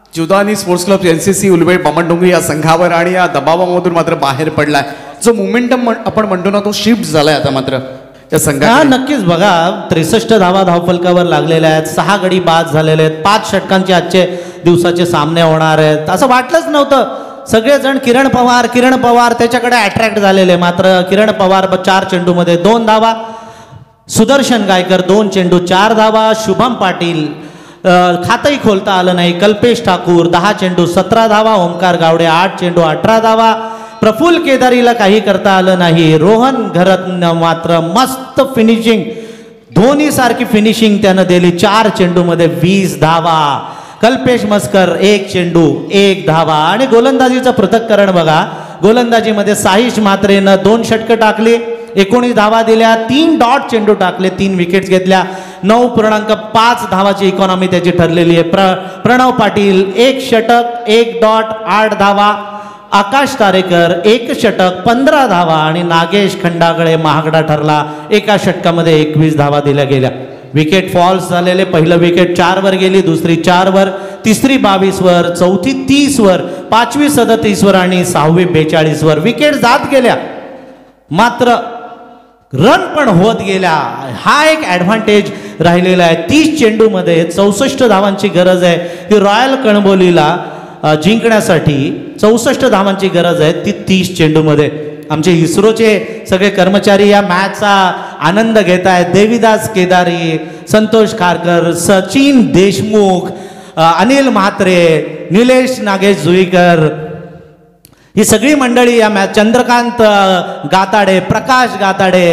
Judani sports club NCC Ulwe Bamandongri या संघावर आणि या दबावामधून मात्र बाहेर पडलाय. जो मोमेंटम आपण म्हणतो ना तो शिफ्ट झालाय आता मात्र त्या हा संघात. नक्कीच बघा 63 धावा धावफलकावर लागलेल्या आहेत, 6 गडी बाद झालेले आहेत, 5 षटकांचे आजचे दिवसाचे सामने होणार आहेत. असं वाटलंच नव्हतं. सगळेजण किरण पवार त्याच्याकडे अट्रॅक्ट झालेले. मात्र किरण पवार 4 चेंडूमध्ये 2 धावा, सुदर्शन गायकर 2 चेंडू 4 धावा, शुभम पाटील खातही खोलता आलं नाही, कल्पेश ठाकूर 10 चेंडू 17 धावा, ओमकार गावडे 8 चेंडू 18 धावा, प्रफुल्ल केदारीला काही करता आलं नाही. रोहन घरत मात्र मस्त फिनिशिंग, धोनी सारखी फिनिशिंग त्यानं दिली. 4 चेंडूमध्ये 20 धावा. कल्पेश मस्कर 1 चेंडू 1 धावा. आणि गोलंदाजीचं पृथक्करण बघा. गोलंदाजीमध्ये साहिश म्हात्रेनं 2 षटकं टाकली, 19 धावा दिल्या, 3 डॉट चेंडू टाकले, 3 विकेट्स घेतल्या, 9.5 धावाची इकॉनॉमी त्याची ठरलेली आहे. प्रणव पाटील 1 षटक 1 डॉट 8 धावा, आकाश तारेकर 1 षटक 15 धावा आणि नागेश खंडागळे महागडा ठरला. 1 षटकामध्ये 21 धावा दिल्या गेल्या. विकेट फॉल्स झालेले. पहिलं विकेट 4 वर गेली, दुसरी 4 वर, तिसरी 22 वर, चौथी 30 वर, 5वी 37 वर आणि 6वी 42 वर विकेट जात गेल्या. मात्र रन पण होत गेल्या. हा एक ॲडव्हान्टेज राहिलेला आहे. 30 चेंडूमध्ये 64 धावांची गरज आहे. ती रॉयल कणबोलीला जिंकण्यासाठी 64 धावांची गरज आहे, ती 30 चेंडूमध्ये. आमचे इस्रोचे सगळे कर्मचारी या मॅचचा आनंद घेत आहेत. देवीदास केदारी, संतोष खारकर, सचिन देशमुख, अनिल म्हात्रे, निलेश नागेश जुईकर, ही सगळी मंडळी या मॅच, चंद्रकांत गाताडे, प्रकाश गाताडे,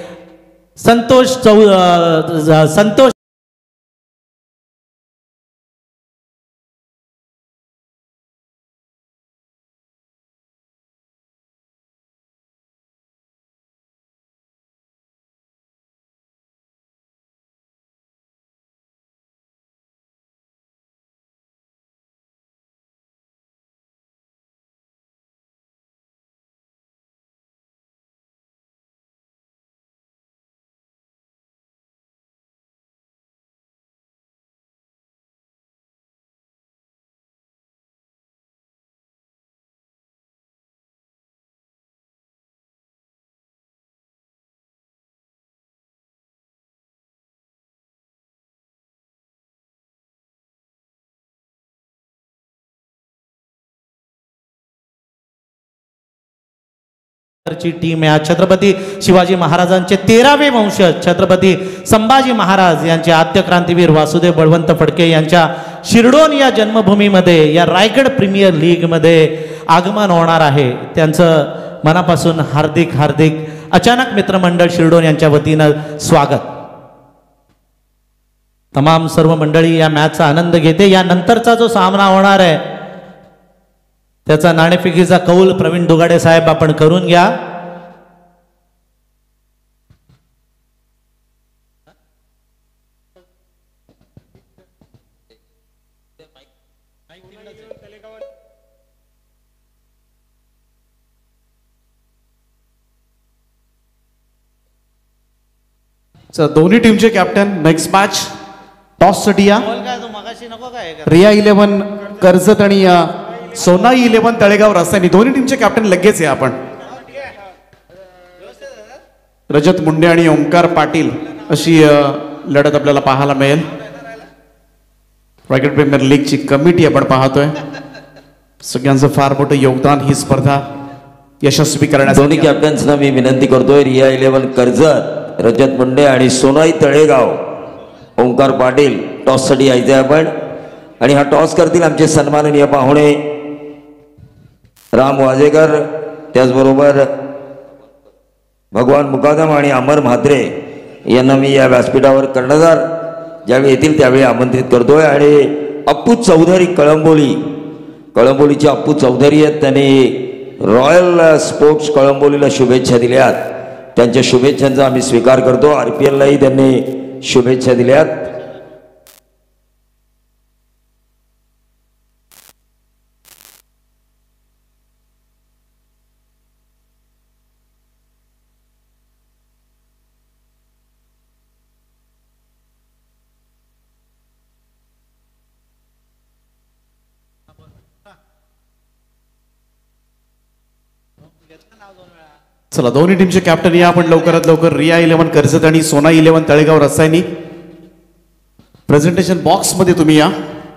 संतोष ची टीम आहे. छत्रपती शिवाजी महाराजांचे 13वे वंशज छत्रपती संभाजी महाराज यांचे आद्य क्रांतीवीर वासुदेव बळवंत फडके यांच्या शिरडोन या जन्मभूमीमध्ये या रायगड प्रीमियर लीगमध्ये आगमन होणार आहे. त्यांचं मनापासून हार्दिक अचानक मित्रमंडळ शिरडोन यांच्या वतीनं स्वागत. तमाम सर्व मंडळी या मॅचचा आनंद घेते. यानंतरचा जो सामना होणार आहे त्याचा नाणेफेकीचा कौल प्रवीण दुगाडे साहेब आपण करून घ्या. दोन्ही टीमचे कॅप्टन नेक्स्ट मॅच टॉससाठी या. रिया 11 कर्जत आणि सोनाई 11 तळेगाव रस्त्याने. दोन्ही टीमचे कॅप्टन लगेच आहे आपण. रजत मुंडे आणि ओंकार पाटील अशी लढत आपल्याला पाहायला मिळेल. रायगड प्रीमियर लीगची कमिटी आपण पाहतोय. सगळ्यांचं फार मोठं योगदान ही स्पर्धा यशस्वी करण्यासाठी. दोन्ही कॅप्टन्सना मी विनंती करतोय. रिया 11 कर्जत, रजत मुंडे आणि सोनाई तळेगाव, ओंकार पाटील टॉससाठी यायचे आपण. आणि हा टॉस करतील आमचे सन्माननीय पाहुणे राम वाजेकर, त्याचबरोबर भगवान मुकादम आणि अमर म्हात्रे यांना मी या व्यासपीठावर कर्णधार ज्यावेळी येतील त्यावेळी आमंत्रित करतोय. आणि अप्पू चौधरी कळंबोलीचे अप्पू चौधरी आहेत. त्यांनी रॉयल स्पोर्ट्स कळंबोलीला शुभेच्छा दिल्यात. त्यांच्या शुभेच्छांचा आम्ही स्वीकार करतो. RPLलाही त्यांनी शुभेच्छा दिल्यात. चला दोन्ही टीमचे कॅप्टन या आपण लवकरात लवकर रिया 11 कर्जत आणि सोना 11 तळेगाव रसायनी प्रेझेंटेशन बॉक्स मध्ये तुम्ही या.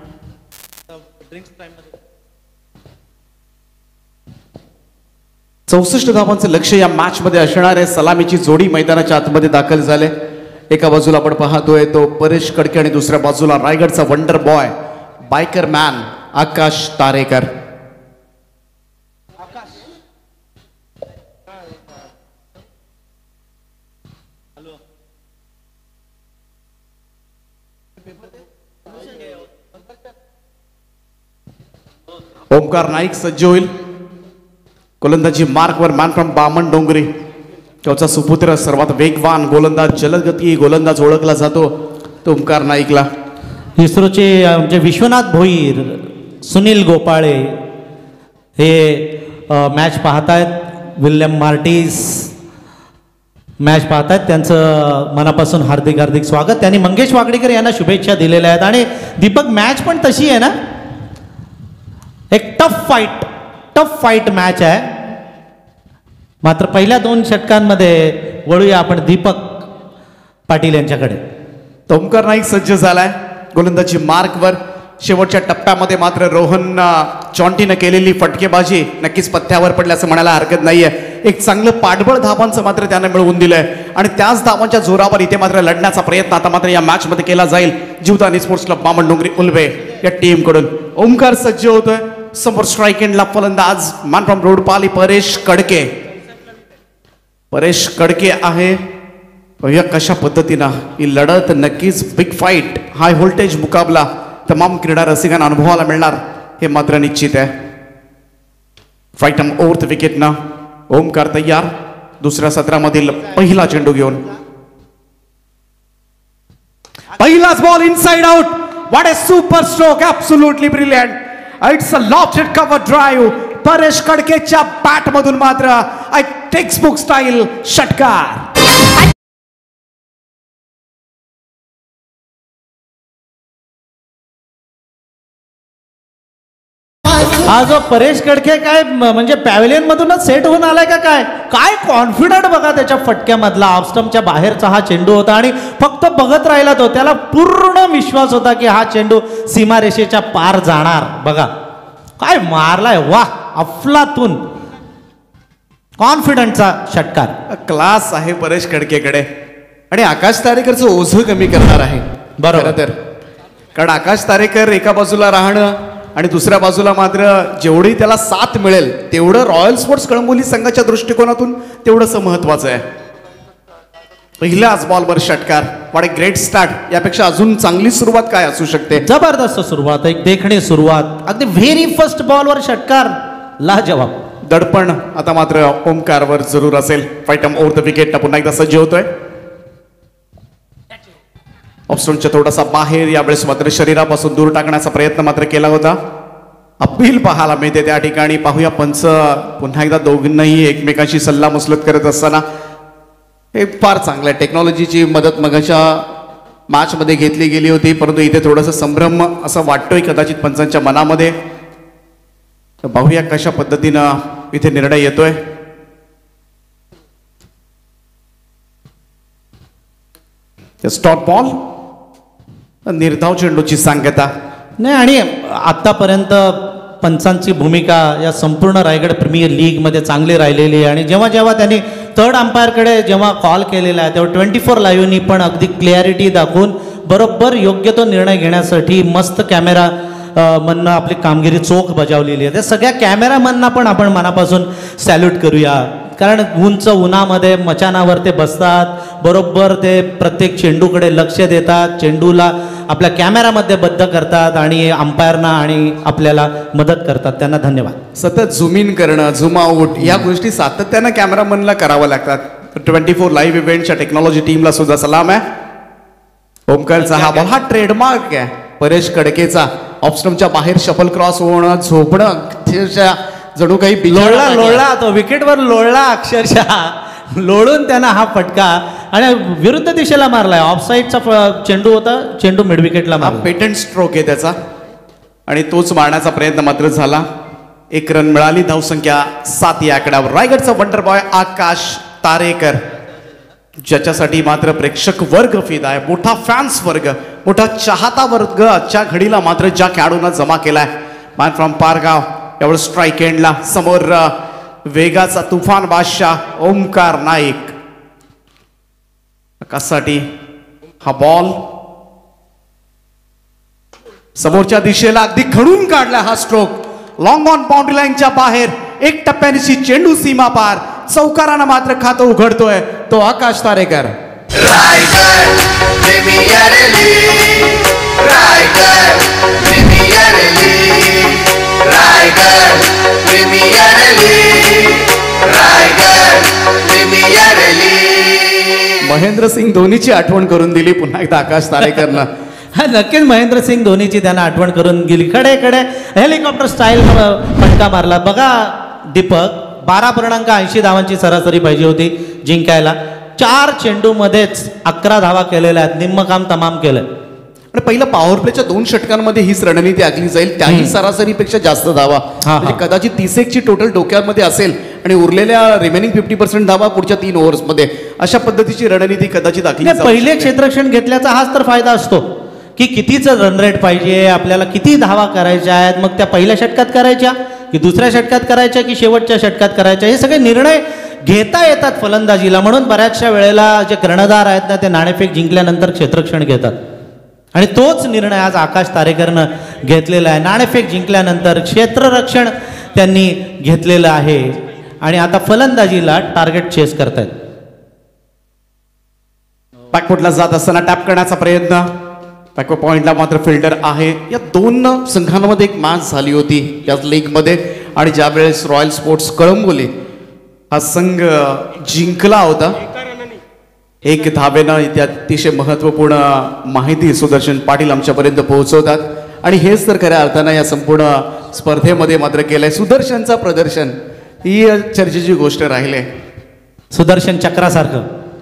चौसष्ट धावांचं लक्ष या मॅच मध्ये असणार आहे. सलामीची जोडी मैदानाच्या आतमध्ये दाखल झाले. एका बाजूला आपण पाहतोय तो परेश कडके आणि दुसऱ्या बाजूला रायगडचा wonder boy biker man Akash Tarekar. Omkar Naik सज्ज होईल. गोलंदाजी मार्कवर मॅन फ्रॉम बामण डोंगरी त्याचा सुपुत्र सर्वात वेगवान गोलंदाज जलदगती गोलंदाज ओळखला जातो तो ओमकार नाईकला. इस्रोचे म्हणजे विश्वनाथ भोईर सुनील गोपाळे हे मॅच पाहतायत. विल्यम मार्टिस मॅच पाहतायत. त्यांचं मनापासून हार्दिक हार्दिक स्वागत. त्यांनी मंगेश वागडीकर यांना शुभेच्छा दिलेल्या आहेत. आणि दीपक मॅच पण तशी आहे ना एक टफ फाईट मॅच आहे. मात्र पहिल्या 2 षटकांमध्ये वळूया आपण दीपक पाटील यांच्याकडे. ओमकार नाईक सज्ज झालाय गोलंदाजी मार्कवर. शेवटच्या टप्प्यामध्ये मात्र रोहन चॉन्टीनं केलेली फटकेबाजी नक्कीच पथ्यावर पडल्याचं म्हणायला हरकत नाहीये. एक चांगलं पाठबळ धावांचं मात्र त्यानं मिळवून दिलंय आणि त्याच धावांच्या जोरावर इथे मात्र लढण्याचा प्रयत्न आता मात्र या मॅच मध्ये केला जाईल. जीवदानी स्पोर्ट्स क्लब बामण डोंगरी उल्वे या टीम कडून. ओमकार सज्ज होतोय. समोर स्ट्राईक एंडला फलंदाज मॅन फ्रॉम रोडपाली परेश कडके. परेश कडके आहे. बघूया कशा पद्धतीनं ही लढत नक्कीच बिग फाईट हाय व्होल्टेज मुकाबला तमाम क्रीडा रसिकांना अनुभवाला मिळणार हे मात्र निश्चित आहे. फाईट ओव्हर द विकेटनं ओमकार तयार. दुसऱ्या सत्रामधील पहिला चेंडू घेऊन पहिलाच ball inside out. What a super stroke. Absolutely brilliant. It's a lofted cover drive. Paresh कडकेच्या बॅट मधून मात्र एक टेक्स्टबुक स्टाईल षटकार. हा जो परेश कडके काय म्हणजे पॅव्हिलियन मधूनच सेट होऊन आलाय का काय कॉन्फिडंट बघा त्याच्या फटक्यामधला. ऑफस्टम्पच्या बाहेरचा हा चेंडू होता आणि फक्त बघत राहिला तो. त्याला पूर्ण विश्वास होता की हा चेंडू सीमारेषेच्या पार जाणार. बघा काय मारलाय. वाह अफलातून कॉन्फिडंटचा षटकार. क्लास आहे परेश कडकेकडे आणि आकाश तारेकरचं ओझं कमी करणार आहे. बरोबर तर कारण आकाश तारेकर एका बाजूला राहणं आणि दुसऱ्या बाजूला मात्र जेवढी त्याला साथ मिळेल तेवढं रॉयल स्पोर्ट्स कळंबोली संघाच्या दृष्टिकोनातून तेवढंच महत्वाचं आहे. पहिल्याच बॉलवर षटकार. What a great start. यापेक्षा अजून चांगली सुरुवात काय असू शकते. जबरदस्त सुरुवात. एक देखणी सुरुवात. अगदी व्हेरी फर्स्ट बॉलवर षटकार लाजवाब. दडपण आता मात्र ओमकारवर जरूर असेल. फाईट ओव्हर द विकेट पुन्हा एकदा सज्ज होतोय. ऑप्शनच्या थोडासा बाहेर यावेळेस मात्र शरीरापासून दूर टाकण्याचा प्रयत्न मात्र केला होता. अपील पाहायला मिळते त्या ठिकाणी. पाहूया पंच पुन्हा एकदा दोघांनाही एकमेकांशी सल्ला मसलत करत असताना. हे फार चांगलं आहे. टेक्नॉलॉजीची मदत मगाच्या मॅच मध्ये घेतली गेली होती परंतु इथे थोडंसं संभ्रम असं वाटतोय कदाचित पंचांच्या मनामध्ये. पाहूया कशा पद्धतीनं इथे निर्णय येतोय. स्टॉप बॉल निर्धाव चेंडूची सांगता नाही. आणि आतापर्यंत पंचांची भूमिका या संपूर्ण रायगड प्रीमियर लीगमध्ये चांगली राहिलेली आहे. आणि जेव्हा जेव्हा त्यांनी थर्ड अंपायरकडे जेव्हा कॉल केलेला आहे तेव्हा 24 लाईव्हनी पण अगदी क्लॅरिटी दाखवून बरोबर योग्य तो निर्णय घेण्यासाठी मस्त कॅमेरा मधनं आपली कामगिरी चोख बजावलेली आहे. त्या सगळ्या कॅमेरामनना पण आपण मनापासून सॅल्यूट करूया. कारण उन्हामध्ये मचानावर ते बसतात. बरोबर ते प्रत्येक चेंडूकडे लक्ष देतात. चेंडूला आपल्या कॅमेरामध्ये बद्ध करतात आणि अंपायरना आणि आपल्याला मदत करतात. त्यांना धन्यवाद. सतत झूम इन करणं झूम आउट या गोष्टी सातत्यानं कॅमेरामनला करावं लागतात. 24 लाईव्ह इव्हेंटच्या टेक्नॉलॉजी टीमला सुद्धा सलाम आहे. ओमकारचा हा बॉल हा ट्रेडमार्क आहे परेश कडकेचा. ऑफस्टम्पच्या बाहेर शफल क्रॉस होणं झोपणं जणू काही लोळला तो विकेटवर लोळला अक्षरशः. लोळून त्यांना हा फटका आणि विरुद्ध दिशेला मारलाय. ऑफसाईडचा चेंडू होता. चेंडू मिड विकेटला मारला. पेटंट स्ट्रोक आहे त्याचा आणि तोच मारण्याचा प्रयत्न मात्र झाला. 1 रन मिळाली. धावसंख्या 7 या आकड्यावर. रायगडचा वंडर बॉय आकाश तारेकर, ज्याच्यासाठी मात्र प्रेक्षक वर्ग फिदा आहे, मोठा फॅन्स वर्ग, मोठा चाहता वर्ग आजच्या घडीला मात्र ज्या खेळाडूंना जमा केलाय. मॅन फ्रॉम पारगाव यावर स्ट्राईक एंडला. समोर वेगाचा तुफान बादशाह ओमकार नाईक. आकाशसाठी हा बॉल समोरच्या दिशेला अगदी खणून काढला. हा स्ट्रोक लॉंग ऑन बाउंड्री लाईनच्या बाहेर. 1 टप्प्यानिशी चेंडू सीमा पार. चौकारानं मात्र खातं उघडतोय तो Akash Tarekar. Raigad premier league, Raigad premier league, Raigad premier league, Raigad premier league. Mahendrasingh धोनीची आठवण करून दिली पुन्हा एकदा आकाश तारेकरनं. हा नक्कीच महेंद्रसिंग धोनीची त्यांना आठवण करून गेली. कडे कडे हेलिकॉप्टर स्टाईल फटका मारला. बघा दीपक, 12.80 धावांची सरासरी पाहिजे होती जिंकायला. 4 चेंडूमध्येच 11 धावा केलेल्या आहेत. निम्म काम तमाम केलंय. आणि पहिलं पॉवर प्लेच्या 2 षटकांमध्ये हीच रणनीती आखली जाईल. त्याही सरासरीपेक्षा जास्त धावा, म्हणजे कदाचित 30 ची टोटल डोक्यामध्ये असेल आणि उरलेल्या रिमेनिंग 50% धावा पुढच्या 3 ओव्हर्समध्ये. अशा पद्धतीची रणनीती कदाचित आखली. पहिले क्षेत्ररक्षण घेतल्याचा हाच तर फायदा असतो की कितीचं रन रेट पाहिजे, आपल्याला किती धावा करायच्या आहेत, मग त्या पहिल्या षटकात करायच्या की दुसऱ्या षटकात करायच्या की शेवटच्या षटकात करायच्या, हे सगळे निर्णय घेता येतात फलंदाजीला. म्हणून बऱ्याचशा वेळेला जे कर्णधार आहेत ना ते नाणेफेक जिंकल्यानंतर क्षेत्ररक्षण घेतात. आणि तोच निर्णय आज आकाश तारेकरनं घेतलेला आहे. नाणेफेक जिंकल्यानंतर क्षेत्ररक्षण त्यांनी घेतलेलं आहे आणि आता फलंदाजीला टार्गेट चेस करतायत. बॅकफुटला जात असताना टॅप करण्याचा प्रयत्न. बॅकवर्ड पॉइंटला मात्र फिल्डर आहे. या 2 संघांमध्ये एक मॅच झाली होती या लीगमध्ये आणि ज्यावेळेस रॉयल स्पोर्ट्स कळंबोली हा संघ जिंकला होता 1 धावेनं. इथे अतिशय महत्त्वपूर्ण माहिती सुदर्शन पाटील आमच्यापर्यंत पोहोचवतात आणि हेच तर खऱ्या अर्थानं या संपूर्ण स्पर्धेमध्ये मात्र केलंय. सुदर्शनचं प्रदर्शन ही चर्चेची गोष्ट राहिली. सुदर्शन चक्रासारखं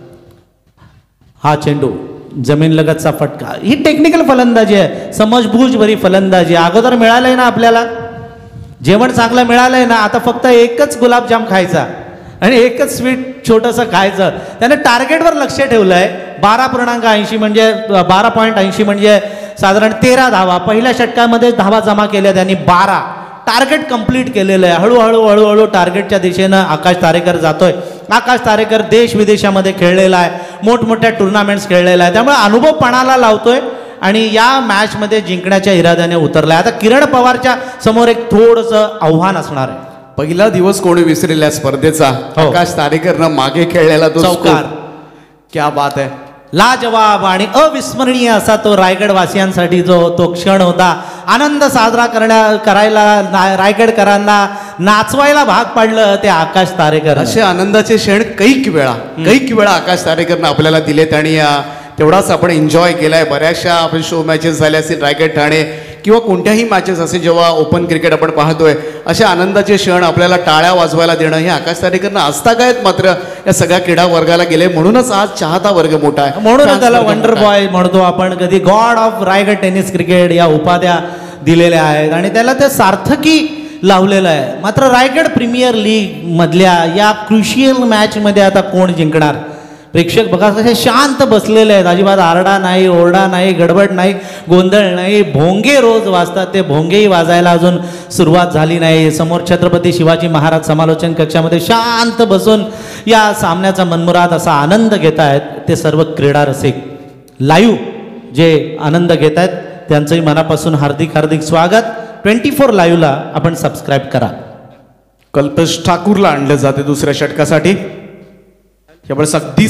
हा चेंडू जमीन लगतचा फटका. ही टेक्निकल फलंदाजी आहे, समजबूज भरी फलंदाजी. अगोदर मिळालंय ना आपल्याला जेवण चांगलं मिळालंय ना, आता फक्त एकच गुलाबजाम खायचा आणि एकच स्वीट छोटंसं खायचं. त्याने टार्गेटवर लक्ष ठेवलंय. 12.80 म्हणजे 12.80 म्हणजे साधारण 13 धावा. पहिल्या षटकामध्ये धावा जमा केल्या त्यांनी 12. टार्गेट कंप्लीट केलेलं आहे. हळूहळू टार्गेटच्या दिशेनं आकाश तारेकर जातोय. आकाश तारेकर देश विदेशामध्ये खेळलेला आहे, मोठमोठ्या टुर्नामेंट्स खेळलेला आहे, त्यामुळे अनुभव पणाला लावतोय आणि या मॅचमध्ये जिंकण्याच्या इराद्याने उतरलाय. आता किरण पवारच्या समोर एक थोडंसं आव्हान असणार आहे. पहिला दिवस कोणी विसरेल्या स्पर्धेचा आकाश तारेकरनं मागे खेळलेला तो चौकार. क्या बात आहे. लाजवाब आणि अविस्मरणीय असा तो रायगड वासियांसाठी तो क्षण होता. आनंद साजरा करायला रायगडकरांना नाचवायला भाग पाडलं ते आकाश तारेकर. असे आनंदाचे क्षण कैक वेळा आकाश तारेकरनं आपल्याला दिलेत आणि तेवढाच आपण एन्जॉय केलाय. बऱ्याचशा आपण शो मॅचेस झाल्या असतील रायगड ठाणे किंवा कोणत्याही मॅचेस असे जेव्हा ओपन क्रिकेट आपण पाहतोय अशा आनंदाचे क्षण आपल्याला टाळ्या वाजवायला देणं हे आकाश तारेकरनं आजतागायत मात्र या सगळ्या क्रीडा वर्गाला गेले. म्हणूनच आज चाहता वर्ग मोठा आहे. म्हणून त्याला वंडर बॉय म्हणतो आपण. कधी god of Raigad tennis cricket या उपाध्या दिलेल्या आहेत आणि त्याला ते सार्थकी लावलेलं आहे. मात्र रायगड प्रीमियर लीग मधल्या या क्रुशियल मॅचमध्ये आता कोण जिंकणार? प्रेक्षक बघा कसे शांत बसलेले आहेत. अजिबात आरडा नाही, ओरडा नाही, गडबड नाही, गोंधळ नाही. भोंगे रोज वाजतात, ते भोंगेही वाजायला अजून सुरुवात झाली नाही. समोर छत्रपती शिवाजी महाराज समालोचन कक्षामध्ये शांत बसून या सामन्याचा मनमुराद असा आनंद घेत आहेत ते सर्व क्रीडा रसिक. लाईव्ह जे आनंद घेत आहेत त्यांचंही मनापासून हार्दिक स्वागत. 24 लाईव्हला आपण सबस्क्राईब करा. कल्पेश ठाकूरला आणलं जाते दुसऱ्या षटकासाठी. त्यावेळेस अगदी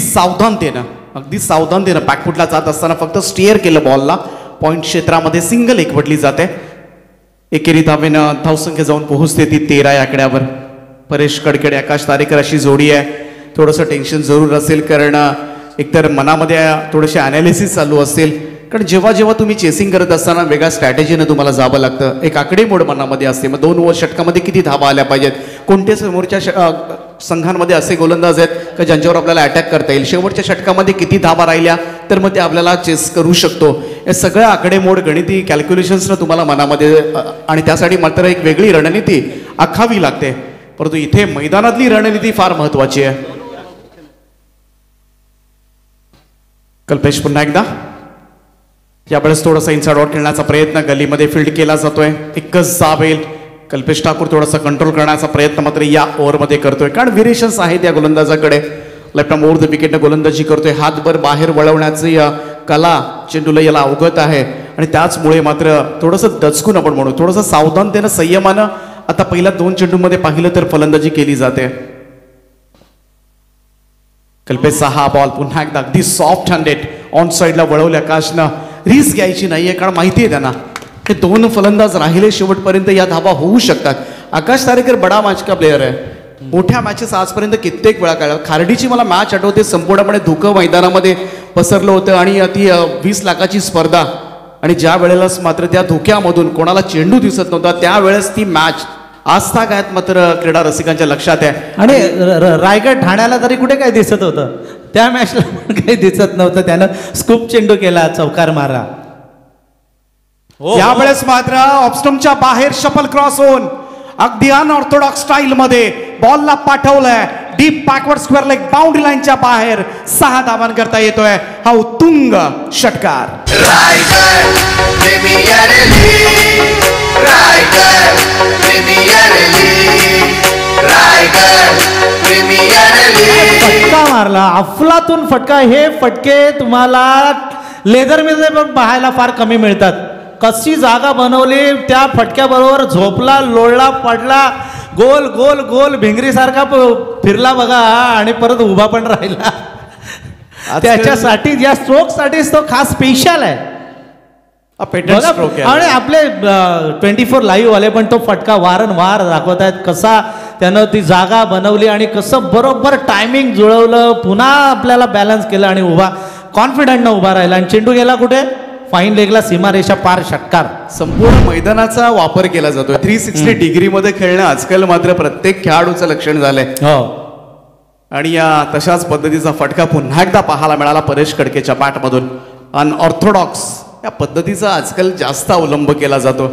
सावधानतेनं बॅकफुटला जात असताना फक्त स्टिअर केलं बॉलला. पॉईंट क्षेत्रामध्ये सिंगल एकवटली जाते. एकेरी धावेनं धावसंख्या जाऊन पोहोचते ती 13 या आकड्यावर. परेश कडकडे आकाश तारेकर अशी जोडी आहे. थोडंसं टेन्शन जरूर असेल कारण एकतर मनामध्ये थोडेसे अनालिसिस चालू असेल कारण जेव्हा जेव्हा तुम्ही चेसिंग करत असताना वेगळ्या स्ट्रॅटेजीनं तुम्हाला जावं लागतं. एक आकडे मोड मनामध्ये असते. मग 2 ओव्हर षटकामध्ये किती धावा आल्या पाहिजेत, कोणत्या समोरच्या संघांमध्ये असे गोलंदाज आहेत का ज्यांच्यावर आपल्याला अटॅक करता येईल, शेवटच्या षटकामध्ये किती धावा राहिल्या तर मग ते आपल्याला चेस करू शकतो. हे सगळ्या आकडेमोड गणिती कॅल्क्युलेशन्सनं तुम्हाला मनामध्ये आणि त्यासाठी मात्र एक वेगळी रणनीती आखावी लागते. परंतु इथे मैदानातली रणनीती फार महत्वाची आहे. कल्पेश पुन्हा एकदा यावेळेस थोडासा इनसाइड आउट खेळण्याचा प्रयत्न गलीमध्ये फील्ड केला जातोय. एकच जाब येईल. कल्पेश ठाकूर थोडासा कंट्रोल करण्याचा प्रयत्न मात्र या ओव्हरमध्ये करतोय, कारण व्हेरिएशन्स आहेत या गोलंदाजाकडे. लेफ्ट आर्म ओव्हर द विकेटने गोलंदाजी करतोय. हातभर बाहेर वळवण्याची कला चेंडूला याला अवगत आहे आणि त्याचमुळे मात्र थोडंसं दचकून आपण म्हणू, थोडंसं सावधानतेनं संयमानं आता पहिल्या 2 चेंडूमध्ये पाहिलं तर फलंदाजी केली जाते. कल्पेशचा हा बॉल पुन्हा एकदा अगदी सॉफ्ट हँडेड ऑन साईडला वळवल्या. आकाशनं रिस्क घ्यायची नाहीये, कारण माहिती आहे त्यांना हे 2 फलंदाज राहिले शेवटपर्यंत या धावा होऊ शकतात. आकाश तारेकर बडा मॅच का प्लेअर आहे. मोठ्या मॅचेस आजपर्यंत कित्येक वेळा काढल्या. खार्डीची मला मॅच आठवते, संपूर्णपणे धुकं मैदानामध्ये पसरलं होतं आणि ती 20 लाखाची स्पर्धा, आणि ज्या वेळेलाच मात्र त्या धोक्यामधून कोणाला चेंडू दिसत नव्हता त्यावेळेस ती मॅच आजतागायत मात्र क्रीडा रसिकांच्या लक्षात आहे. आणि रायगड ठाण्याला तरी कुठे काय दिसत होतं, त्या मॅचला पण काही दिसत नव्हतं. त्यानं स्कूप चेंडू केला, चौकार मारा. यावेळेस मात्र ऑफस्टमच्या बाहेर शफल क्रॉस होऊन अगदी अनऑर्थोडॉक्स स्टाईल मध्ये बॉलला पाठवलंय. Deep backward square leg boundary लाईनच्या बाहेर 6 धावांकरता येतोय हा उत्तुंग षटकार. Raigad premier league, Raigad premier league, Raigad premier league. फटका मारला, अफलातून फटका. हे फटके तुम्हाला लेदरमध्ये पण पाहायला फार कमी मिळतात. कशी जागा बनवली, त्या फटक्याबरोबर झोपला, लोळला, पडला, गोल गोल गोल भिंगरीसारखा फिरला बघा, आणि परत उभा पण राहिला. त्याच्यासाठी या स्ट्रोकसाठीच तो खास स्पेशल आहे. आणि आपले 24 लाईव्ह वाले पण तो फटका वारंवार दाखवत आहेत, कसा त्यानं ती जागा बनवली आणि कसं बरोबर टायमिंग जुळवलं, पुन्हा आपल्याला बॅलन्स केलं आणि उभा कॉन्फिडंटनं उभा राहिला. आणि चेंडू गेला कुठे, फाईन लेगला, सीमारेषा पार षटकार. संपूर्ण मैदानाचा वापर केला जातोय. 360 डिग्रीमध्ये खेळणं आजकाल मात्र प्रत्येक खेळाडूचं लक्षण झालंय. आणि या तशाच पद्धतीचा फटका पुन्हा एकदा पाहायला मिळाला परेश कडकेच्या बॅटमधून. अनऑर्थोडॉक्स या पद्धतीचा आजकाल जास्त अवलंब केला जातो.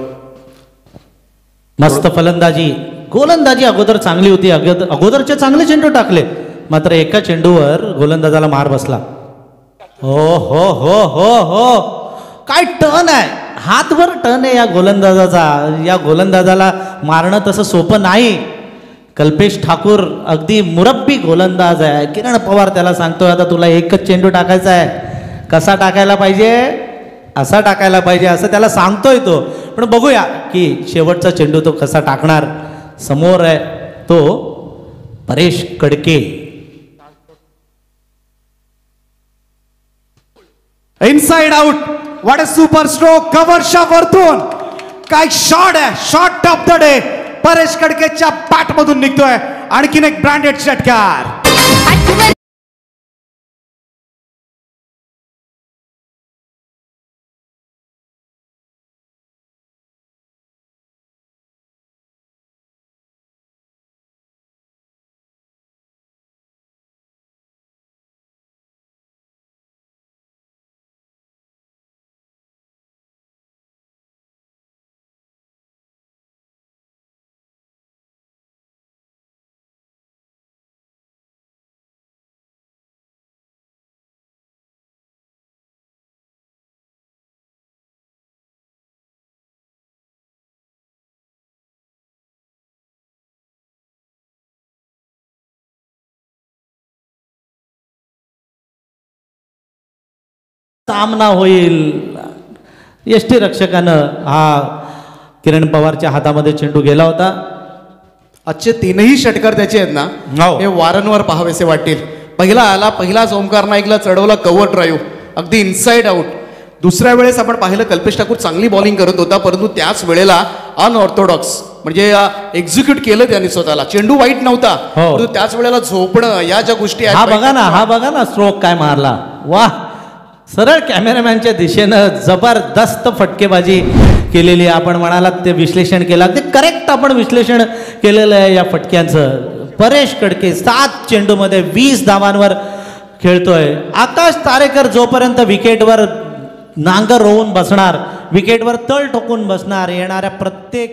मस्त फलंदाजी, गोलंदाजी अगोदर चांगली होती. अगोदरचे चांगले चेंडू टाकले, मात्र एका चेंडूवर गोलंदाजाला मार बसला. हो हो हो हो हो, काय टर्न आहे, हातभर टर्न आहे या गोलंदाजाचा. या गोलंदाजाला मारणं तसं सोपं नाही. कल्पेश ठाकूर अगदी मुरब्बी गोलंदाज आहे. किरण पवार त्याला सांगतोय, आता तुला एकच चेंडू टाकायचा आहे. कसा टाकायला पाहिजे, असा टाकायला पाहिजे, असं त्याला सांगतोय तो. पण बघूया की शेवटचा चेंडू तो कसा टाकणार. समोर आहे तो Paresh Kadke. Inside out, what a super stroke. कव्हरच्या वरतून काय शॉट आहे, shot of the day. Paresh कडकेच्या बॅट मधून निघतोय आणखीन एक ब्रँडेड षटकार. सामना होईल. यष्टी रक्षकानं हा किरण पवारच्या हातामध्ये चेंडू गेला होता. आजचे 3ही षटकार त्याचे आहेत ना, हे वारंवार पाहावेसे वाटतील. पहिला आला, पहिलाच ओमकार नाईकला चढवला कव्हर ड्राईव्ह, अगदी इनसाइड आउट. दुसऱ्या वेळेस आपण पाहिलं कल्पेश ठाकूर चांगली बॉलिंग करत होता, परंतु त्याच वेळेला अनऑर्थोडॉक्स म्हणजे एक्झिक्यूट केलं त्यांनी स्वतःला. चेंडू वाईट नव्हता, परंतु त्याच वेळेला झोपणं या ज्या गोष्टी आहेत. हा बघा ना स्ट्रोक काय मारला. वाह, सरळ कॅमेरामॅनच्या दिशेनं जबरदस्त फटकेबाजी केलेली. आपण म्हणालात ते विश्लेषण केलं, ते करेक्ट आपण विश्लेषण केलेलं आहे या फटक्यांचं. परेश कडके 7 चेंडूमध्ये 20 धावांवर खेळतोय. आकाश तारेकर जोपर्यंत विकेटवर नांगर रोवून बसणार, विकेटवर तळ ठोकून बसणार, येणाऱ्या प्रत्येक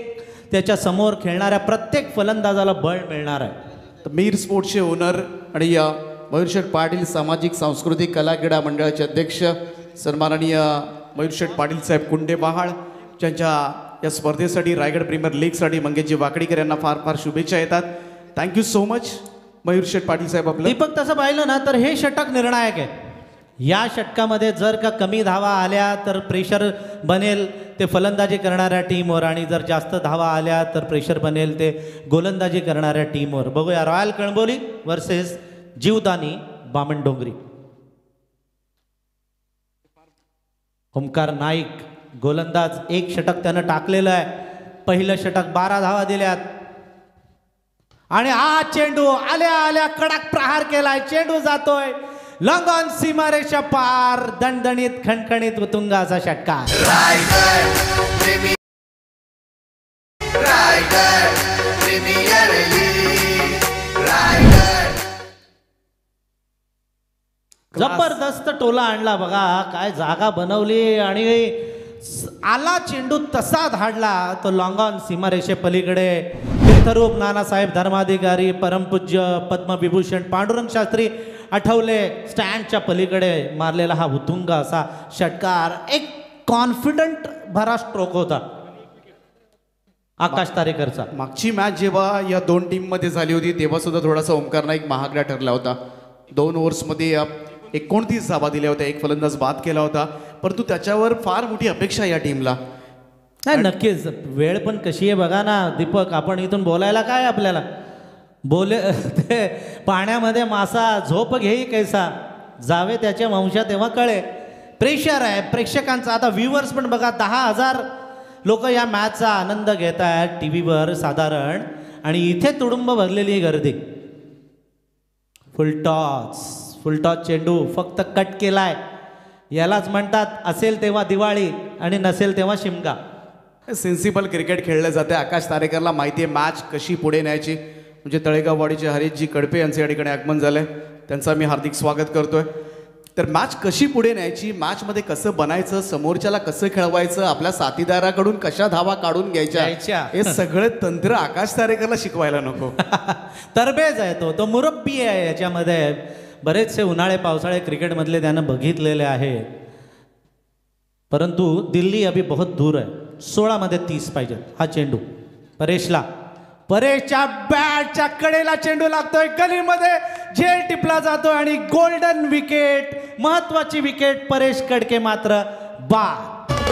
त्याच्या समोर खेळणाऱ्या प्रत्येक फलंदाजाला बळ मिळणार आहे. तर मीर स्पोर्ट्सचे ओनर आणि मयूरशेठ पाटील सामाजिक सांस्कृतिक कला क्रीडा मंडळाचे अध्यक्ष सन्माननीय मयूरशेठ पाटील साहेब कुंडे बहाळ, ज्यांच्या या स्पर्धेसाठी रायगड प्रीमियर लीगसाठी मंगेशजी वाकडीकर यांना फार फार शुभेच्छा येतात. Thank you so much Mayursheth Patil साहेब. आपलं दीपक तसं पाहिलं ना तर हे षटक निर्णायक आहे. या षटकामध्ये जर का कमी धावा आल्या तर प्रेशर बनेल ते फलंदाजी करणाऱ्या टीमवर, आणि जर जास्त धावा आल्या तर प्रेशर बनेल ते गोलंदाजी करणाऱ्या टीमवर. बघूया रॉयल कळंबोली वर्सेस जीवदानी बामणडोंगरी. ओमकार नाईक गोलंदाज, एक षटक त्यानं टाकलेलं आहे. पहिलं षटक 12 धावा दिल्यात आणि हा चेंडू आल्या आल्या कडक प्रहार केलाय. चेंडू जातोय लॉंग ऑन सीमारेषा पार. दणदणीत खणखणीत उतुंगाचा षटकार. प्रीमियर लीग जबरदस्त टोला आणला बघा, काय जागा बनवली आणि आला चेंडू तसा धाडला तो लॉंग ऑन सीमारेषे पलीकडे. तीर्थरूप नानासाहेब धर्माधिकारी, परमपूज्य पद्मविभूषण पांडुरंग शास्त्री आठवले स्टँडच्या पलीकडे मारलेला हा उतुंग असा षटकार. एक कॉन्फिडंट भरा स्ट्रोक होता आकाश तारेकरचा. मागची मॅच जेव्हा या दोन टीममध्ये झाली होती तेव्हा सुद्धा थोडासा ओमकार नाईक महागडा ठरला होता. 2 ओव्हर्समध्ये 29 धावा दिल्या होत्या, एक फलंदाज बाद केला होता, परंतु त्याच्यावर फार मोठी अपेक्षा या टीमला. नाही नक्कीच, वेळ पण कशी आहे बघा ना दीपक. आपण इथून बोलायला काय आपल्याला बोले ते पाण्यामध्ये मासा झोप घेई कैसा जावे त्याच्या वंशा तेव्हा कळे. प्रेशर आहे प्रेक्षकांचा. आता व्ह्युअर्स पण बघा 10,000 लोक या मॅचचा आनंद घेत आहेत टी व्हीवर साधारण, आणि इथे तुडुंब भरलेली गर्दी. फुलटॉस चेंडू फक्त कट केलाय. यालाच म्हणतात असेल तेव्हा दिवाळी आणि नसेल तेव्हा शिमगा. सेन्सिबल क्रिकेट खेळलं जाते. आकाश तारेकरला माहिती आहे मॅच कशी पुढे न्यायची. म्हणजे तळेगाववाडीचे हरीशजी कडपे यांचे या ठिकाणी आगमन झालंय, त्यांचा मी हार्दिक स्वागत करतोय. तर मॅच कशी पुढे न्यायची, मॅचमध्ये कसं बनायचं, समोरच्याला कसं खेळवायचं, आपल्या साथीदाराकडून कशा धावा काढून घ्यायच्या, हे सगळं तंत्र आकाश तारेकरला शिकवायला नको. तरबेज आहे तो मुरब्बी आहे. याच्यामध्ये बरेचसे उन्हाळे पावसाळे क्रिकेटमधले त्यानं बघितलेले आहे. परंतु दिल्ली अभी बहुत दूर आहे. 16 मध्ये 30 पाहिजे. हा चेंडू परेशच्या बॅटच्या कडेला चेंडू लागतोय, गलीमध्ये झेल टिपला जातोय आणि गोल्डन विकेट, महत्वाची विकेट. परेश कडके मात्र बाद.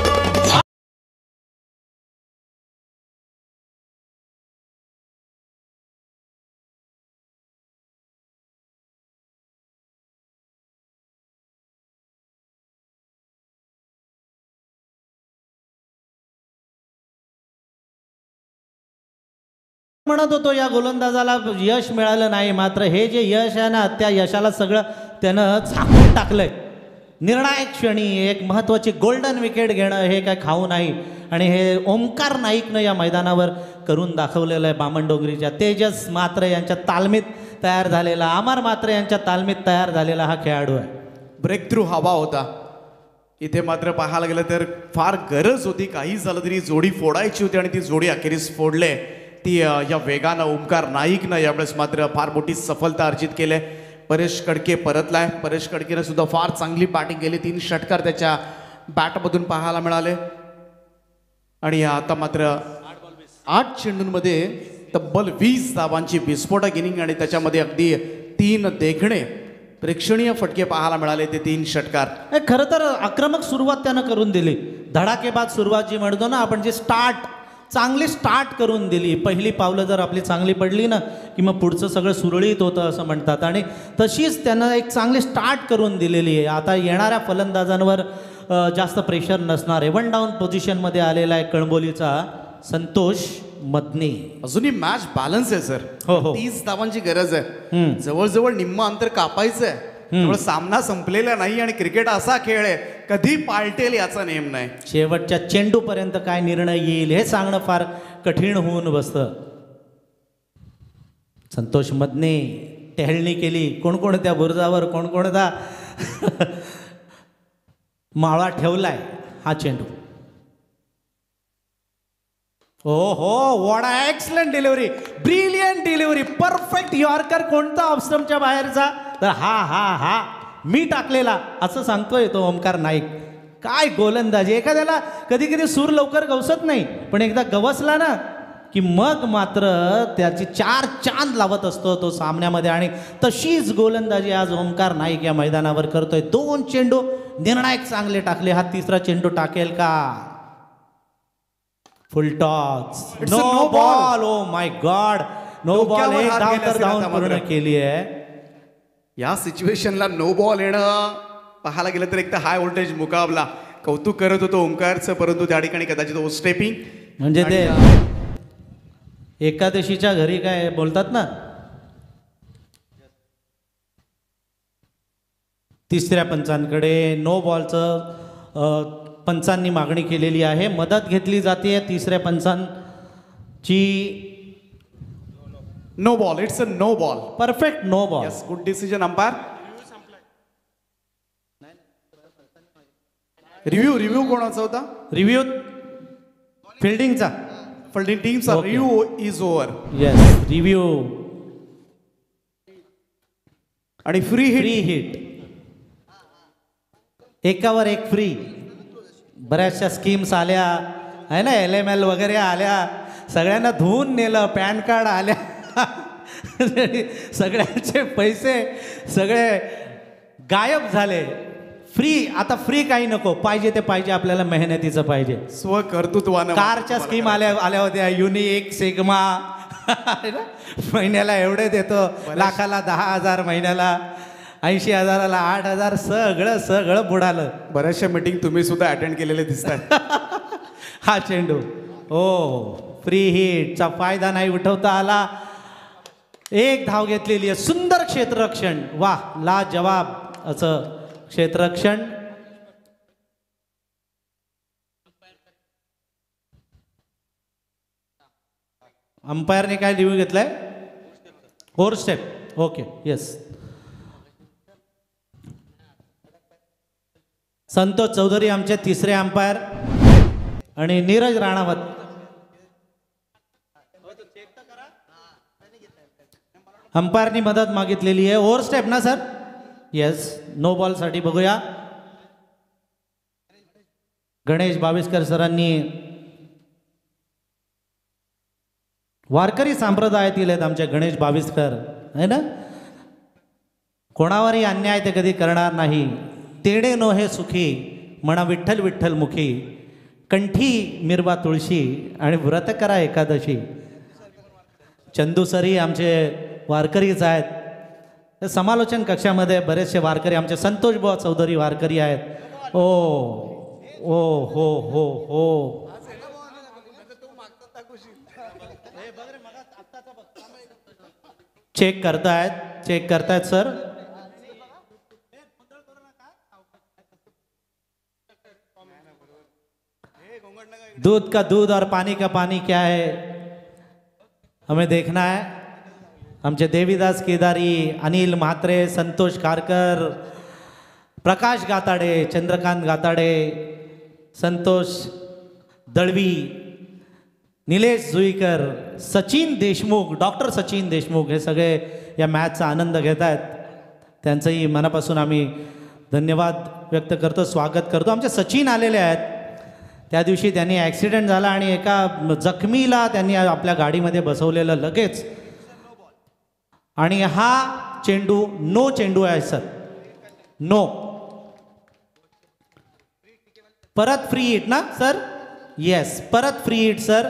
म्हणत होतो या गोलंदाजाला यश मिळालं नाही, मात्र हे जे यश आहे ना त्या यशाला सगळं त्यानं झाकून टाकलंय. निर्णायक क्षणी एक महत्त्वाची गोल्डन विकेट घेणं हे काय खाऊ नाही, आणि हे ओमकार नाईकनं या मैदानावर करून दाखवलेलं आहे. बामणडोंगरीच्या तेजस मात्रे यांच्या तालमीत तयार झालेला, अमर मात्रे यांच्या तालमीत तयार झालेला हा खेळाडू आहे. ब्रेक थ्रू हवा होता इथे. मात्र पाहायला गेलं तर फार गरज होती, काही झालं तरी जोडी फोडायची होती आणि ती जोडी अखेरीस फोडले. ती या वेगानं ओमकार नाईकनं यावेळेस मात्र फार मोठी सफलता अर्जित केली. परेश कडके परतलाय. परेश कडकेनं सुद्धा फार चांगली बॅटिंग केली. 3 षटकार त्याच्या बॅटमधून पाहायला मिळाले. आणि आता मात्र 8 चेंडूंमध्ये तब्बल 20 धावांची विस्फोटक इनिंग, आणि त्याच्यामध्ये अगदी 3 देखणे प्रेक्षणीय फटके पाहायला मिळाले. ते 3 षटकार. खरं तर आक्रमक सुरुवात त्यानं करून दिली. धडाकेबाद सुरुवात जी म्हणतो ना आपण, जे चांगली स्टार्ट करून दिली. पहिली पावलं जर आपली चांगली पडली ना की मग पुढचं सगळं सुरळीत होतं असं म्हणतात, आणि तशीच त्यानं एक चांगली स्टार्ट करून दिलेली आहे. आता येणाऱ्या फलंदाजांवर जास्त प्रेशर नसणार आहे. 1 डाऊन पोझिशनमध्ये आलेला आहे कळंबोलीचा संतोष मदने. अजूनही मॅच बॅलन्स आहे सर. हो. 30 धावांची गरज आहे. जवळजवळ निम्म अंतर कापायचं आहे. त्यामुळे सामना संपलेला नाही, आणि क्रिकेट असा खेळ आहे कधी पालटेल याचा नेम नाही. शेवटच्या चेंडूपर्यंत काय निर्णय येईल हे सांगणं फार कठीण होऊन बसतं. संतोष मदने टहळणी केली. कोणकोणत्या बुरुजावर कोणकोणता माळा ठेवलाय हा चेंडू. हो हो, what excellent delivery, brilliant delivery, perfect yorker. कोणता ऑफस्टमच्या बाहेरचा, तर हा मी टाकलेला असं सांगतोय तो ओमकार नाईक. काय गोलंदाजी. एखाद्याला कधी कधी सूर लवकर गवसत नाही, पण एकदा गवसला ना की मग मात्र त्याची 4 चांद लावत असतो तो सामन्यामध्ये. आणि तशीच गोलंदाजी आज ओमकार नाईक या मैदानावर करतोय. 2 चेंडू निर्णायक चांगले टाकले. हा तिसरा चेंडू टाकेल का? Full toss, It's no a no ball. Oh my god, no ball. डोक्यावर एक हात धाव गेले तर असेल धावून आता पूर्ण मात्र. केली आहे. या सिच्युएशनला नो बॉल येणं पाहायला गेलं तर एक तर हाय व्होल्टेज मुकाबला. कौतुक करत होतो ओमकारचं, परंतु त्या ठिकाणी कदाचित ओ स्टेपिंग म्हणजे ते एकादशीच्या घरी काय बोलतात ना, तिसऱ्या पंचांकडे नो बॉलचं पंचांनी मागणी केलेली आहे. मदत घेतली जाते तिसऱ्या पंचांची. No ball, it's a no ball. Perfect no ball. Yes, good decision umpire. Review कोणाचा होता? रिव्ह्यू फिल्डिंगचा. फिल्डिंग टीमचा Okay. Review is over. Yes, review. आणि फ्री फ्री हिट, एकावर एक फ्री. बऱ्याचशा स्कीम्स आल्या आहे ना, LML वगैरे आल्या, सगळ्यांना धुवून नेलं. पॅन कार्ड आल्या, सगळ्यांचे पैसे सगळे गायब झाले. फ्री, आता फ्री काही नको, पाहिजे ते पाहिजे, आपल्याला मेहनतीचं पाहिजे. स्वकर्तृत्वानं कारच्या स्कीम आल्या होत्या, युनिक सिग्मा. महिन्याला एवढे देतो, लाखाला 10,000, महिन्याला 80,000ला 8,000, सगळं बुडालं. बऱ्याचशा मीटिंग तुम्ही सुद्धा अटेंड केलेले दिसतात. हा चेंडू, हो, फ्री हिटचा फायदा नाही उठवता आला. एक धाव घेतलेली आहे. सुंदर क्षेत्ररक्षण, वाह, लाजवाब असं क्षेत्ररक्षण. अंपायरने काय लिहून घेतलंय? 4 step. Okay, yes. Santosh Chaudhari आमचे तिसरे अंपायर आणि नीरज राणावत. अंपायरनी मदत मागितलेली आहे. 4 स्टेप ना सर? येस. नो बॉलसाठी बघूया. गणेश बाविस्कर सरांनी वारकरी संप्रदायातील आहेत आमचे गणेश बाविस्कर, है ना. कोणावरही अन्याय ते कधी करणार नाही. तेडे नो हे सुखी, म्हणा विठ्ठल विठ्ठल मुखी, कंठी मिरवा तुळशी आणि व्रत करा एकादशी. चंदू सरी आमचे वारकरीच आहेत. समालोचन कक्षामध्ये बरेचसे वारकरी, आमचे संतोष बुवा चौधरी वारकरी आहेत. ओ ओ हो हो हो. चेक करतायत सर. दूध का दूध और पानी का पानी क्या है, हमें देखना है. आमचे देवीदास केदारी, अनिल म्हात्रे, संतोष कारकर, प्रकाश गाताडे, चंद्रकांत गाताडे, संतोष दळवी, निलेश जुईकर, सचिन देशमुख, डॉक्टर सचिन देशमुख, हे सगळे या मॅचचा आनंद घेत आहेत. त्यांचंही मनापासून आम्ही धन्यवाद व्यक्त करतो, स्वागत करतो. आमचे सचिन आलेले आहेत. त्या दिवशी त्यांनी ॲक्सिडेंट झाला आणि एका जखमीला त्यांनी आपल्या गाडीमध्ये बसवलेलं लगेच. आणि हा चेंडू नो चेंडू आहे सर. नो. परत फ्री हिट ना सर? येस, परत free hit sir.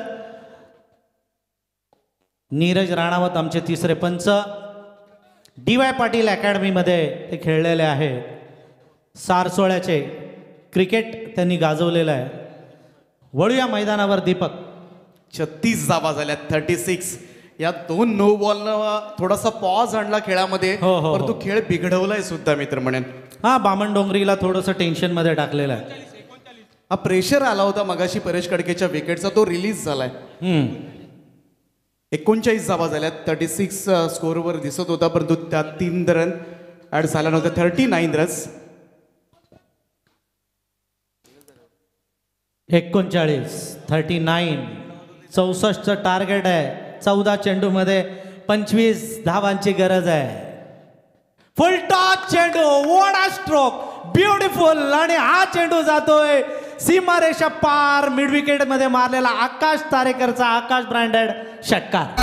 Neeraj Ranawat आमचे तिसरे पंच, DY पाटील अकॅडमीमध्ये ते खेळलेले आहेत. सारसोळ्याचे क्रिकेट त्यांनी गाजवलेलं आहे. वळूया मैदानावर दीपक. 36 धावा झाल्या, 36. या 2 नो बॉलनं थोडासा पॉज आणला खेळामध्ये, हो, हो, परंतु खेळ बिघडवलाय सुद्धा मित्र म्हणेन. हा, बामण डोंगरीला थोडंसं टेन्शनमध्ये टाकलेलं आहे. हा प्रेशर आला होता मगाशी परेश कडकेच्या विकेटचा, तो रिलीज झालाय. 39 धावा झाल्या, 36 स्कोरवर दिसत होता, परंतु त्यात 3 रन ऍड झाला नव्हता. 39 रन्स. 39, 64चं टार्गेट आहे. 14 चेंडूमध्ये 25 धावांची गरज आहे. फुल टॉस चेंडू, वॉट स्ट्रोक, ब्युटिफुल. आणि हा चेंडू जातोय सीमारेषा पार. मिड विकेट मध्ये मारलेला आकाश तारेकरचा आकाश ब्रँडेड षटकार.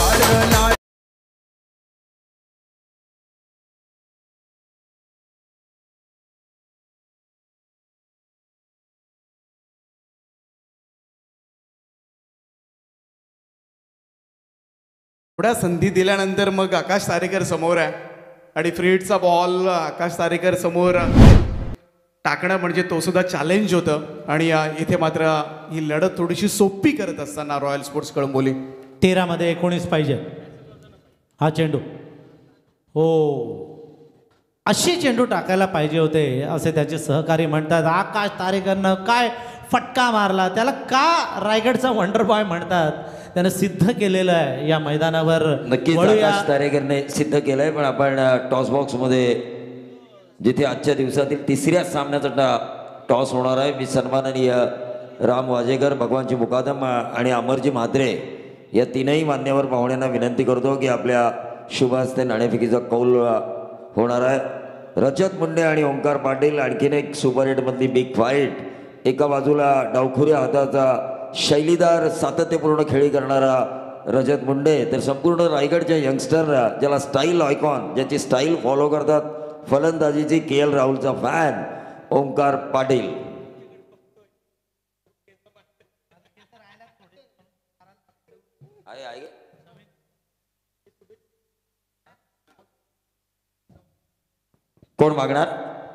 एवढ्या संधी दिल्यानंतर मग आकाश तारेकर समोर आहे आणि फ्रीडचा बॉल आकाश तारेकर समोर टाकणं म्हणजे तो सुद्धा चॅलेंज होतं. आणि इथे मात्र ही लढत थोडीशी सोपी करत असताना रॉयल स्पोर्ट्स कळंबोली 13 मध्ये 19 पाहिजे हा चेंडू. हो, अशी चेंडू टाकायला पाहिजे होते असे त्याचे सहकारी म्हणतात. आकाश तारेकरनं काय फटका मारला, त्याला का रायगडचा वंडर बॉय म्हणतात, त्यानं सिद्ध केलेलं आहे या मैदानावर. नक्कीच आकाश तारेकरने सिद्ध केलंय. पण आपण टॉस बॉक्स मध्ये जिथे आजच्या दिवसातील तिसऱ्या सामन्याचा टॉस होणार आहे, मी सन्माननीय राम वाजेकर, भगवानजी मुकादम आणि अमरजी म्हात्रे या तीनही मान्यवर पाहुण्यांना विनंती करतो की आपल्या शुभ हस्ते नाणेफेकीचा कौल होणार आहे. रजत मुंडे आणि ओंकार पाटील, आणखीन एक सुपर हिट मधली बिग फाईट. एका बाजूला डावखुऱ्या हाताचा शैलीदार सातत्यपूर्ण खेळी करणारा रजत मुंडे, तर संपूर्ण रायगडच्या यंगस्टर ज्याला स्टाईल आयकॉन, ज्याची स्टाईल फॉलो करतात, फलंदाजीची KL राहुलचा फॅन ओंकार पाटील. कोण मागणार?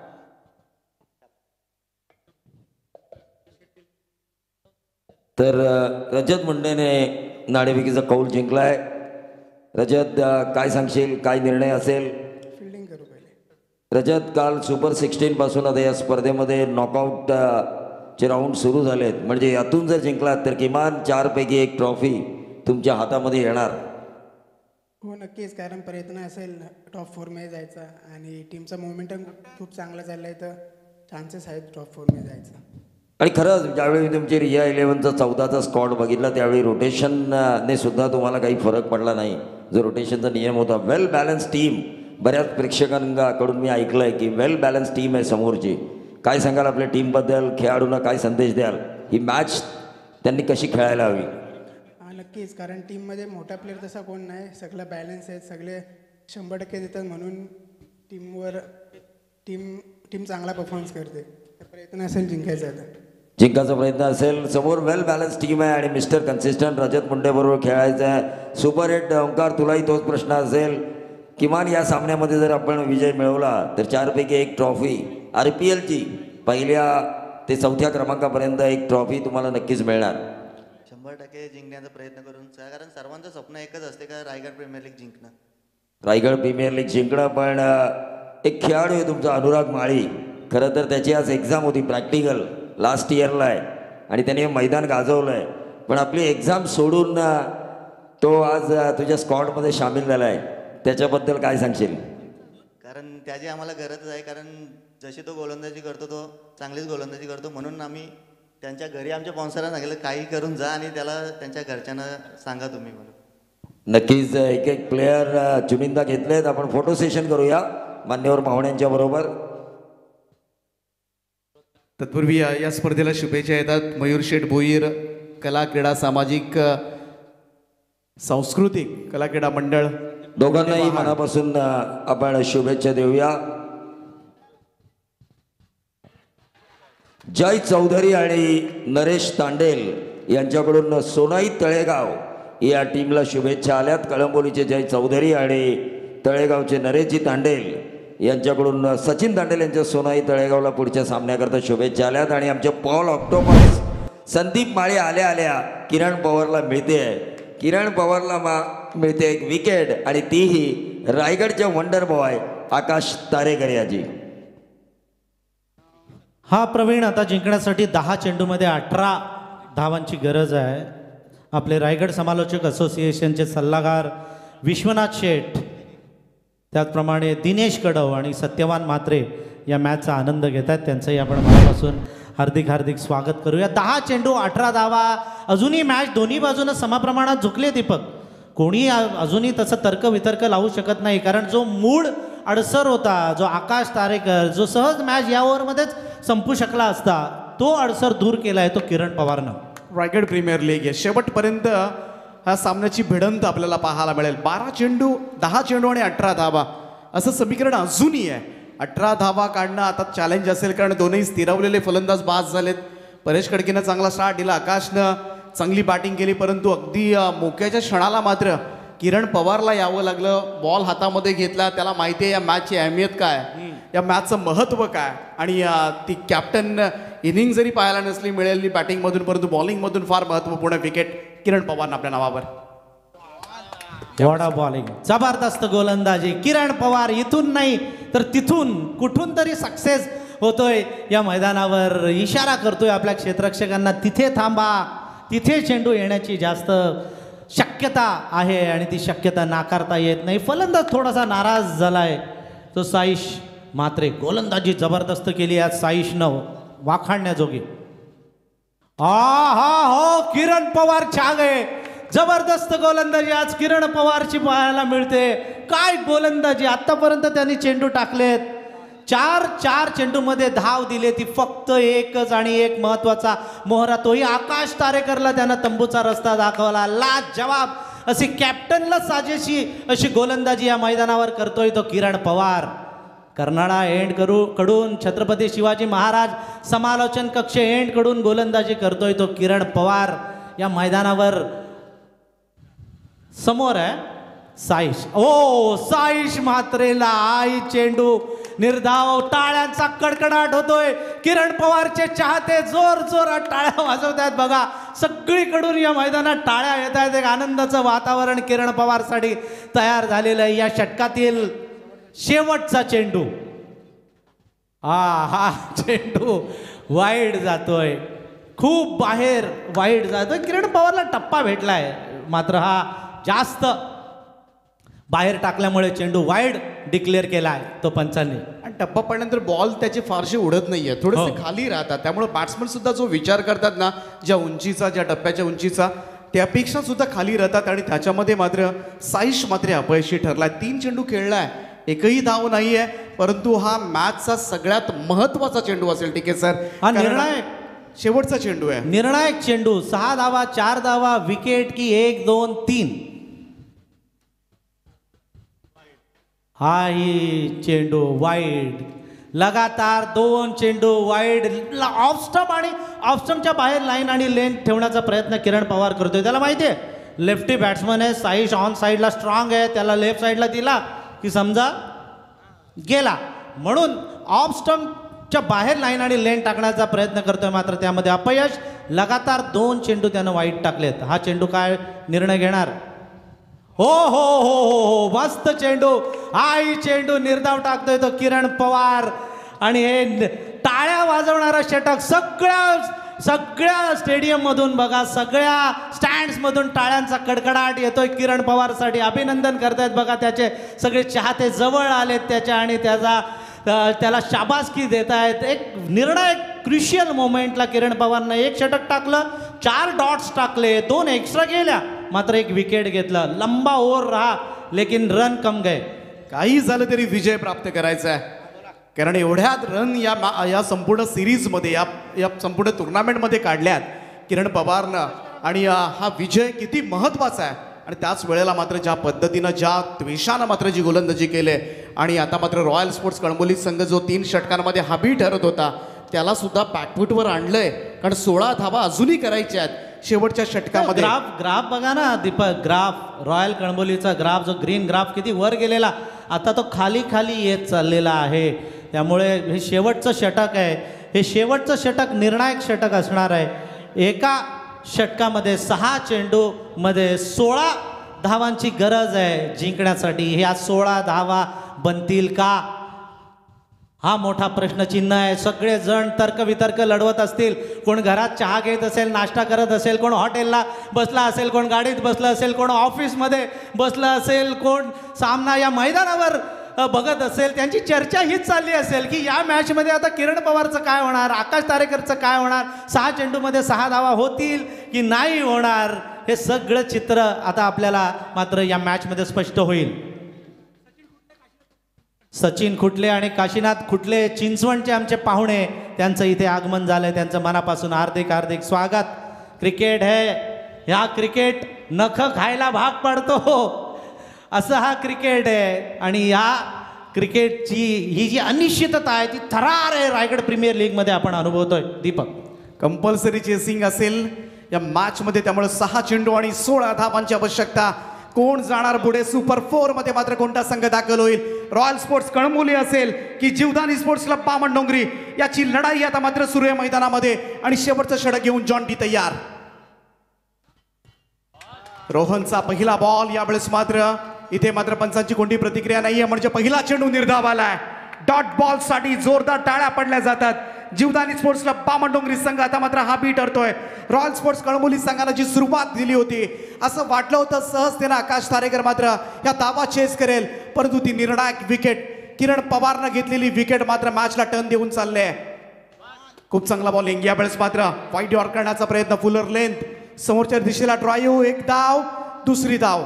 तर रजत मुंडेने नाणेफेकीचा कौल जिंकलाय. रजत, काय सांगशील, काय निर्णय असेल? फिल्डिंग करू पहिले. रजत, काल सुपर 16 पासून आता या स्पर्धेमध्ये नॉकआउट चे राऊंड सुरू झालेत, म्हणजे यातून जर जिंकलात तर किमान 4 पैकी 1 ट्रॉफी तुमच्या हातामध्ये येणार. हो नक्कीच, कारण प्रयत्न असेल टॉप 4 जायचा आणि टीमचा मोमेंटम खूप चांगला चाललाय, तर चान्सेस आहेत टॉप 4 जायचा. आणि खरंच ज्यावेळी तुमची रिया 11चा 14चा स्क्वॉड बघितला त्यावेळी रोटेशनने सुद्धा तुम्हाला काही फरक पडला नाही, जो रोटेशनचा नियम होता. वेल बॅलन्स टीम, बऱ्याच प्रेक्षकांकडून मी ऐकलंय की वेल बॅलन्स टीम आहे समोरची. काय सांगाल आपल्या टीमबद्दल, खेळाडूंना काय संदेश द्याल, ही मॅच त्यांनी कशी खेळायला हवी? नक्कीच, कारण टीममध्ये मोठा प्लेअर तसा कोण नाही, सगळं बॅलन्स आहेत, सगळे 100% देतात, म्हणून टीमवर टीम चांगला परफॉर्मन्स करते. प्रयत्न असेल जिंकायचा, जिंकायचा प्रयत्न असेल. समोर वेल बॅलन्स टीम आहे आणि मिस्टर कन्सिस्टंट रजत मुंडे बरोबर खेळायचं आहे. सुपर हिट ओंकार, तुलाही तोच प्रश्न असेल. किमान या सामन्यामध्ये जर आपण विजय मिळवला तर 4 पैकी 1 ट्रॉफी, RPLची पहिल्या ते 4थ्या क्रमांकापर्यंत 1 ट्रॉफी तुम्हाला नक्कीच मिळणार. 100% जिंकण्याचा प्रयत्न करून, कारण सर्वांचं स्वप्न एकच असते का रायगड प्रीमियर लीग जिंकणं. रायगड प्रीमियर लीग जिंकणं. पण एक खेळाडू आहे तुमचा अनुराग माळी, खरं तर त्याची आज एक्झाम होती, प्रॅक्टिकल लास्ट इयरला आहे आणि त्याने मैदान गाजवलं आहे. पण आपली एक्झाम सोडून तो आज तुझ्या स्क्वॉडमध्ये सामील झाला आहे, त्याच्याबद्दल काय सांगशील? कारण त्याची आम्हाला गरजच आहे, कारण जशी तो गोलंदाजी करतो, तो चांगलीच गोलंदाजी करतो, म्हणून आम्ही त्यांच्या घरी आमच्या स्पॉन्सरला सांगितलं काही करून जा आणि त्याला त्यांच्या घरच्यांना सांगा तुम्ही म्हणून. नक्कीच एक एक प्लेयर चुनिंदा घेतलेत. आपण फोटो सेशन करूया मान्यवर पाहुण्यांच्या बरोबर. तत्पूर्वी या स्पर्धेला शुभेच्छा येतात मयूर शेठ भोईर कला क्रीडा सामाजिक सांस्कृतिक कला क्रीडा मंडळ, दोघांनाही मनापासून आपण शुभेच्छा देऊया. जय चौधरी आणि नरेश तांडेल यांच्याकडून सोनाई तळेगाव या टीमला शुभेच्छा आल्यात. कळंबोलीचे जय चौधरी आणि तळेगावचे नरेशजी तांडेल यांच्याकडून सचिन तांडेल यांच्या सोनाई तळेगावला पुढच्या सामन्याकरता शुभेच्छा आल्यात. आणि आमचे पॉल ऑक्टोपस संदीप माळी आल्या आल्या किरण पवारला मिळते, किरण पवारला मिळते एक विकेट आणि तीही रायगडच्या वंडर बॉय आकाश तारेकर याची. हा प्रवीण, आता जिंकण्यासाठी 10 चेंडूमध्ये 18 धावांची गरज आहे. आपले रायगड समालोचक असोसिएशनचे सल्लागार विश्वनाथ शेठ, त्याचप्रमाणे दिनेश कडव आणि सत्यवान म्हात्रे या मॅचचा आनंद घेत आहेत. त्यांचंही आपण मनापासून हार्दिक हार्दिक स्वागत करूया. 10 चेंडू 18 धावा. अजूनही मॅच दोन्ही बाजूनं समप्रमाणात झुकले दीपक. कोणी अजूनही तसं तर्क वितर्क लावू शकत नाही, कारण जो मूळ अडसर होता, जो आकाश तारेकर, जो सहज मॅच या ओव्हरमध्येच संपू शकला असता, तो अडसर दूर केला आहे तो किरण पवारनं. रायगड प्रीमियर लीग आहे. शेवटपर्यंत ह्या सामन्याची भिडंत आपल्याला पाहायला मिळेल. 12 चेंडू 10 चेंडू आणि 18 धावा असं समीकरण अजूनही आहे. 18 धावा काढणं आता चॅलेंज असेल, कारण दोन्ही स्थिरवलेले फलंदाज बाद झालेत. परेश कडकीनं चांगला स्टार्ट दिला, आकाशनं चांगली बॅटिंग केली, परंतु अगदी मोक्याच्या क्षणाला मात्र किरण पवारला यावं लागलं. बॉल हातामध्ये घेतला. त्याला माहिती आहे या मॅचची अहमियत काय, या मॅचचं महत्त्व काय, आणि ती कॅप्टन इनिंग जरी पाहायला नसली मिळेल बॅटिंगमधून, परंतु बॉलिंगमधून फार महत्त्वपूर्ण विकेट किरण पवारनं आपल्या नावावर. एवढा बॉलिंग, जबरदस्त गोलंदाजी. किरण पवार इथून नाही तर तिथून कुठून तरी सक्सेस होतोय या मैदानावर. इशारा करतोय आपल्या क्षेत्ररक्षकांना, तिथे थांबा, तिथे चेंडू येण्याची जास्त शक्यता आहे आणि ती शक्यता नाकारता येत नाही. फलंदाज थोडासा नाराज झालाय तो साईश मात्रे. गोलंदाजी जबरदस्त केली आज साईशनं, वाखाणण्याजोगी. हा हो, किरण पवार छा गए. जबरदस्त गोलंदाजी आज किरण पवारची पाहायला मिळते. काय गोलंदाजी, आतापर्यंत त्यांनी चेंडू टाकलेत. 4 चेंडूमध्ये धाव दिले, ती फक्त एकच आणि एक महत्वाचा मोहरा, तोही आकाश तारेकरला त्यानं तंबूचा रस्ता दाखवला. लाजवाब अशी कॅप्टनला साजेशी अशी गोलंदाजी या मैदानावर करतोय तो किरण पवार. कर्नाळा एंड कडून छत्रपती शिवाजी महाराज समालोचन कक्ष एंड कडून गोलंदाजी करतोय तो किरण पवार या मैदानावर. समोर आहे साईश. ओ साईश मात्रेला आई चेंडू निर्धाव. टाळ्यांचा कडकडाट होतोय. किरण पवारचे चाहते जोर जोरात टाळ्या वाजवत आहेत बघा. सगळीकडून या मैदानात टाळ्या येत आहेत. एक आनंदाचं वातावरण किरण पवारसाठी तयार झालेलं आहे. या षटकातील शेवटचा चेंडू, हा चेंडू वाईड जातोय, खूप बाहेर वाईड जातोय. किरण पवारला टप्पा भेटलाय, मात्र हा जास्त बाहेर टाकल्यामुळे चेंडू वाईड डिक्लेअर केलाय तो पंचांनी. आणि टप्पा पडल्यानंतर बॉल त्याची फारशी उडत नाहीये, थोडेसे खाली राहतात. त्यामुळे बॅट्समन सुद्धा जो विचार करतात ना, ज्या उंचीचा, ज्या टप्प्याच्या उंचीचा, त्यापेक्षा सुद्धा खाली राहतात. आणि त्याच्यामध्ये मात्र साईश मात्र अपयशी ठरलाय. 3 चेंडू खेळलाय, एकही धाव नाहीये, परंतु हा मॅचचा सगळ्यात महत्वाचा चेंडू असेल. ठीक आहे सर, हा निर्णायक शेवटचा चेंडू आहे, निर्णायक चेंडू. 6 धावा, 4 धावा, विकेट की 1 2 3. हा ही चेंडू वाईड. लगातार 2 चेंडू वाईड. ऑफ स्टंप आणि ऑफ स्टंपच्या बाहेर लाईन आणि लेन ठेवण्याचा प्रयत्न किरण पवार करतोय. त्याला माहिती आहे लेफ्टी बॅट्समन आहे, साईश ऑन साईडला स्ट्रॉंग आहे, त्याला लेफ्ट साईडला दिला की समजा गेला, म्हणून ऑफ स्टंपच्या बाहेर लाईन आणि लेन टाकण्याचा प्रयत्न करतोय, मात्र त्यामध्ये अपयश. लगातार 2 चेंडू त्यानं वाईट टाकलेत. हा चेंडू काय निर्णय घेणार? हो हो हो हो हो, मस्त चेंडू. हाही चेंडू निर्धाव टाकतोय तो किरण पवार. आणि हे टाळ्या वाजवणारा षटक सगळ्या स्टेडियममधून बघा, सगळ्या स्टँड्समधून टाळ्यांचा कडकडाट येतोय किरण पवारसाठी. अभिनंदन करतायत बघा, त्याचे सगळे चाहते जवळ आलेत त्याच्या आणि त्याला शाबासकी देत आहेत. एक निर्णायक क्रुशियल मोमेंटला किरण पवारनं 1 षटक टाकलं, 4 डॉट्स टाकले, 2 एक्स्ट्रा गेल्या, मात्र 1 विकेट घेतलं. लंबा ओव्हर रहा लेकिन रन कम गए. काही झालं तरी विजय प्राप्त करायचा आहे, कारण एवढ्यात रन या संपूर्ण सिरीजमध्ये, या संपूर्ण टुर्नामेंटमध्ये काढल्यात किरण पवारनं. आणि हा विजय किती महत्त्वाचा आहे. आणि त्याच वेळेला मात्र ज्या पद्धतीनं, ज्या द्वेषानं मात्र जी गोलंदाजी केली, आणि आता मात्र रॉयल स्पोर्ट्स कळंबोली संघ जो 3 षटकांमध्ये हाबी ठरत होता, त्याला सुद्धा बॅकफूटवर आणलंय. कारण 16 धावा अजूनही करायच्या आहेत शेवटच्या षटकामध्ये. ग्राफ बघा ना दीपक, ग्राफ रॉयल कळंबोलीचा ग्राफ, जो ग्रीन ग्राफ किती वर गेलेला, आता तो खाली येत चाललेला आहे. त्यामुळे हे शेवटचं षटक आहे, हे शेवटचं षटक निर्णायक षटक असणार आहे. एका षटकामध्ये 6 चेंडूमध्ये 16 धावांची गरज आहे जिंकण्यासाठी. ह्या 16 धावा बनतील का, हा मोठा प्रश्नचिन्ह आहे. सगळेजण तर्कवितर्क लढवत असतील. कोण घरात चहा घेत असेल, नाश्ता करत असेल, कोण हॉटेलला बसला असेल, कोण गाडीत बसलं असेल, कोण ऑफिसमध्ये बसलं असेल, कोण सामना या मैदानावर बघत असेल त्यांची चर्चा हीच चालली असेल की या मॅचमध्ये आता किरण पवारचं काय होणार, आकाश तारेकरचं काय होणार, 6 चेंडूमध्ये 6 धावा होतील की नाही होणार, हे सगळं चित्र आता आपल्याला मात्र या मॅचमध्ये स्पष्ट होईल. सचिन खुटले आणि काशीनाथ खुटले चिंचवणचे आमचे पाहुणे, त्यांचं इथे आगमन झालंय, त्यांचं मनापासून हार्दिक हार्दिक स्वागत. क्रिकेट है, ह्या क्रिकेट नख खायला भाग पडतो असं हा क्रिकेट आहे. आणि या क्रिकेटची ही जी अनिश्चितता आहे ती थरार आहे रायगड प्रीमियर लीगमध्ये आपण अनुभवतोय. दीपक, कंपल्सरी चेसिंग असेल या मॅचमध्ये, त्यामुळे 6 चेंडू आणि 16 धावांची आवश्यकता. कोण जाणार पुढे सुपर 4 मध्ये, मात्र कोणता संघ दाखल होईल? रॉयल स्पोर्ट्स कळंबोली असेल की जीवदानी स्पोर्ट्स क्लब बामणडोंगरी, याची लढाई आता मात्र सुरू आहे मैदानामध्ये. आणि शेवटचं षटक घेऊन जॉन डी तयार. रोहनचा पहिला बॉल, यावेळेस मात्र इथे मात्र पंचांची कोणती प्रतिक्रिया नाहीये, म्हणजे पहिला चेंडू निर्धाव आलाय. डॉट बॉल साठी जोरदार टाळ्या पडल्या जातात. जीवदानी स्पोर्ट्स क्लब बामणडोंगरी संघ आता मात्र हाबी ठरतोय. रॉयल स्पोर्ट्स कळंबोली संघाला जी सुरुवात दिली होती, असं वाटलं होतं सहजतेनं आकाश तारेकर मात्र या धावा चेस करेल, परंतु ती निर्णायक विकेट किरण पवारनं घेतलेली विकेट मात्र मॅचला टर्न देऊन चालले. खूप चांगला बॉलिंग. यावेळेस मात्र वाईट ऑर करण्याचा प्रयत्न, फुलर लेंथ, समोरच्या दिशेला ड्राईव्ह, 1 धाव, दुसरी धाव,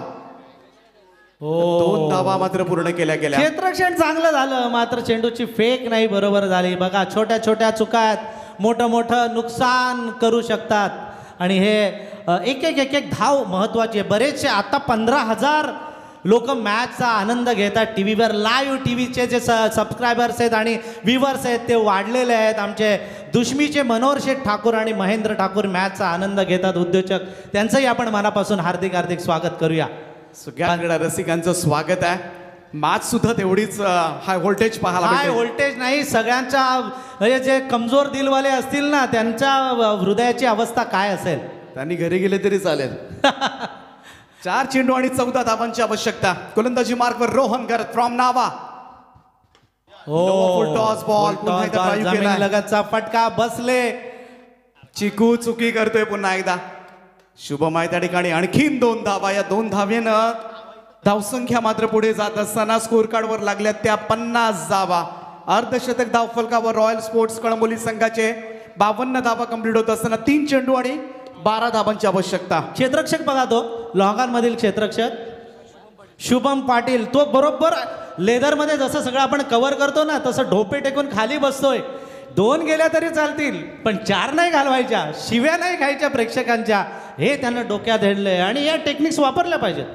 2 धावा मात्र पूर्ण केल्या गेल्या. क्षेत्ररक्षण चांगलं झालं, मात्र चेंडूची फेक नाही बरोबर झाली. बघा, छोट्या छोट्या चुकात मोठं मोठं नुकसान करू शकतात. आणि हे एक एक धाव महत्वाची आहे. बरेचसे आता 15,000 लोक मॅचचा आनंद घेतात टी व्हीवर. लाईव्ह टी व्हीचे जे सबस्क्रायबर्स आहेत आणि व्ह्युअर्स आहेत ते वाढलेले आहेत. आमचे दुश्मीचे मनोहर शेठ ठाकूर आणि महेंद्र ठाकूर मॅचचा आनंद घेतात, उद्योजक, त्यांचंही आपण मनापासून हार्दिक हार्दिक स्वागत करूया. सगळ्या रसिकांचं स्वागत आहे. मॅच सुद्धा तेवढीच हाय व्होल्टेज पाहायला हाय व्होल्टेज नाही, सगळ्यांच्या म्हणजे जे कमजोर दिलवाले असतील ना, त्यांच्या हृदयाची अवस्था काय असेल. त्यांनी घरी गेले तरी चालेल. 4 चेंडू आणि 14 धावांची आवश्यकता. गोलंदाजी मार्कवर रोहन करत फ्रॉम नावा. टॉस बॉल, जमीन लगतचा फटका बसले. चिकू चुकी करतोय पुन्हा एकदा. शुभम आहे त्या ठिकाणी. आणखीन 2 धावा. या 2 धावेनं धावसंख्या मात्र पुढे जात असताना स्कोर कार्डवर लागल्या त्या 50 धावा. अर्धशतक धावफलकावर रॉयल स्पोर्ट्स कळंबोली संघाचे 52 धावा कंप्लीट होत असताना 3 चेंडू आणि 12 धावांची आवश्यकता. क्षेत्ररक्षक बघा, तो लॉंगांमधील क्षेत्ररक्षक शुभम पाटील, तो बरोबर लेदरमध्ये जसं सगळं आपण कव्हर करतो ना, तसं ढोपे टेकून खाली बसतोय. 2 गेल्या तरी चालतील, पण 4 नाही घालवायच्या, शिव्या नाही खायच्या प्रेक्षकांच्या, हे त्यांना डोक्यात हेडलंय. आणि या टेक्निक्स वापरल्या पाहिजेत.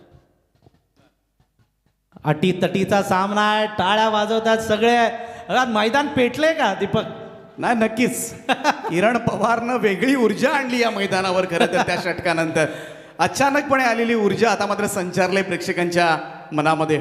अटीतटीचा सामना आहे, टाळ्या वाजवतात सगळे. मैदान पेटले का दीपक? नाही, नक्कीच. किरण पवारनं वेगळी ऊर्जा आणली या मैदानावर. खरं तर त्या षटकानंतर अचानकपणे आलेली ऊर्जा आता मात्र संचारले प्रेक्षकांच्या मनामध्ये.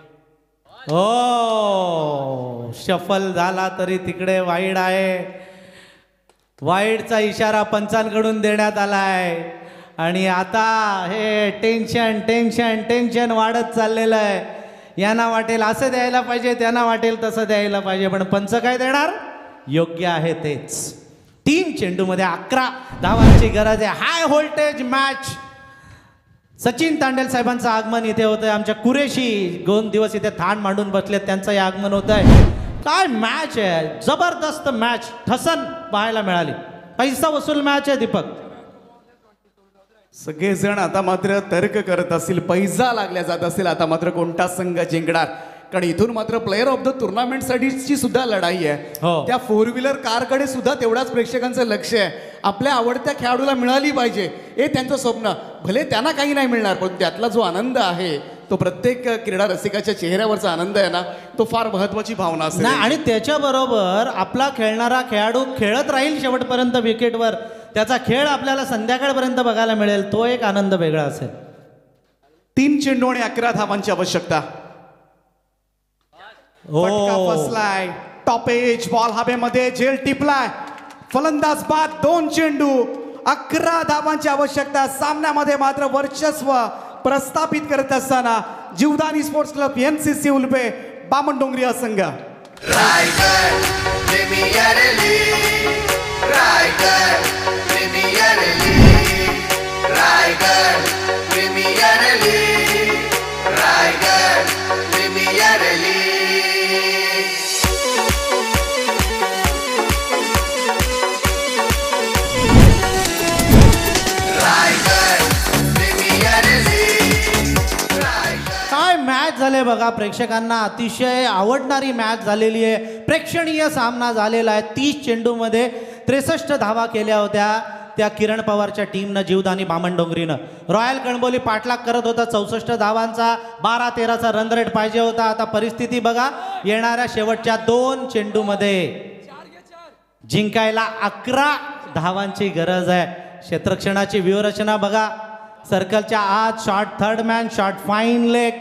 हो, शफल झाला तरी तिकडे वाईड आहे. वाईडचा इशारा पंचांकडून देण्यात आलाय. आणि आता हे टेन्शन टेन्शन टेन्शन वाढत चाललेलं आहे. यांना वाटेल असं द्यायला पाहिजे, त्यांना वाटेल तसं द्यायला पाहिजे, पण पंच काय देणार? योग्य आहे तेच. 3 चेंडूमध्ये 11 धावांची गरज आहे. High voltage match. Sachin Tandel साहेबांचं आगमन इथे होतंय. आमच्या कुरेशी 2 दिवस इथे थान मांडून बसलेत, त्यांचंही आगमन होत आहे. काय मॅच आहे, जबरदस्त मॅच, ठसन पाहायला मिळाली. पैसा वसूल मॅच आहे दीपक. सगळेजण आता मात्र तर्क करत असतील, पैसा लागल्या जात असेल आता मात्र कोणता संघ जिंकणार. कारण इथून मात्र प्लेअर ऑफ द टुर्नामेंट साठीची सुद्धा लढाई आहे. त्या 4 व्हीलर कारकडे सुद्धा तेवढ्याच प्रेक्षकांचं लक्ष आहे. आपल्या आवडत्या खेळाडूला मिळाली पाहिजे हे त्यांचं स्वप्न. भले त्यांना काही नाही मिळणार, पण त्यातला जो आनंद आहे तो प्रत्येक क्रीडा रसिकाच्या चेहऱ्यावरचा आनंद आहे ना, तो फार महत्वाची भावना असेल. आणि त्याच्याबरोबर आपला खेळणारा खेळाडू खेळत राहील शेवटपर्यंत विकेटवर, त्याचा खेळ आपल्याला संध्याकाळपर्यंत बघायला मिळेल, तो एक आनंद वेगळा असेल. 3 चेंडू आणि 11 धावांची आवश्यकता. फटका फसलाय, टॉप एज बॉल हवेमध्ये, झेल टिपलाय, फलंदाज बाद. 2 चेंडू 11 धावांची आवश्यकता. सामन्यामध्ये मात्र वर्चस्व प्रस्थापित करत असताना Jivdani sports club NCC Ulpe Bamandongri हा संघ. Raigad premier league, Raigad premier league, Raigad premier league, Raigad premier league. झाले बघा, प्रेक्षकांना अतिशय आवडणारी मॅच झालेली आहे, प्रेक्षणीय सामना झालेला आहे. 30 चेंडूमध्ये 63 धावा केल्या होत्या त्या किरण पवारच्या टीमनं, जीवदानी बामणडोंगरीनं. रॉयल कणबोली पाठलाग करत होता 64 धावांचा, 12-13चा रन रेट पाहिजे होता. आता परिस्थिती बघा, येणाऱ्या शेवटच्या 2 चेंडूमध्ये जिंकायला 11 धावांची गरज आहे. क्षेत्ररक्षणाची व्यूहरचना बघा, सर्कलच्या आत short third man, short fine leg,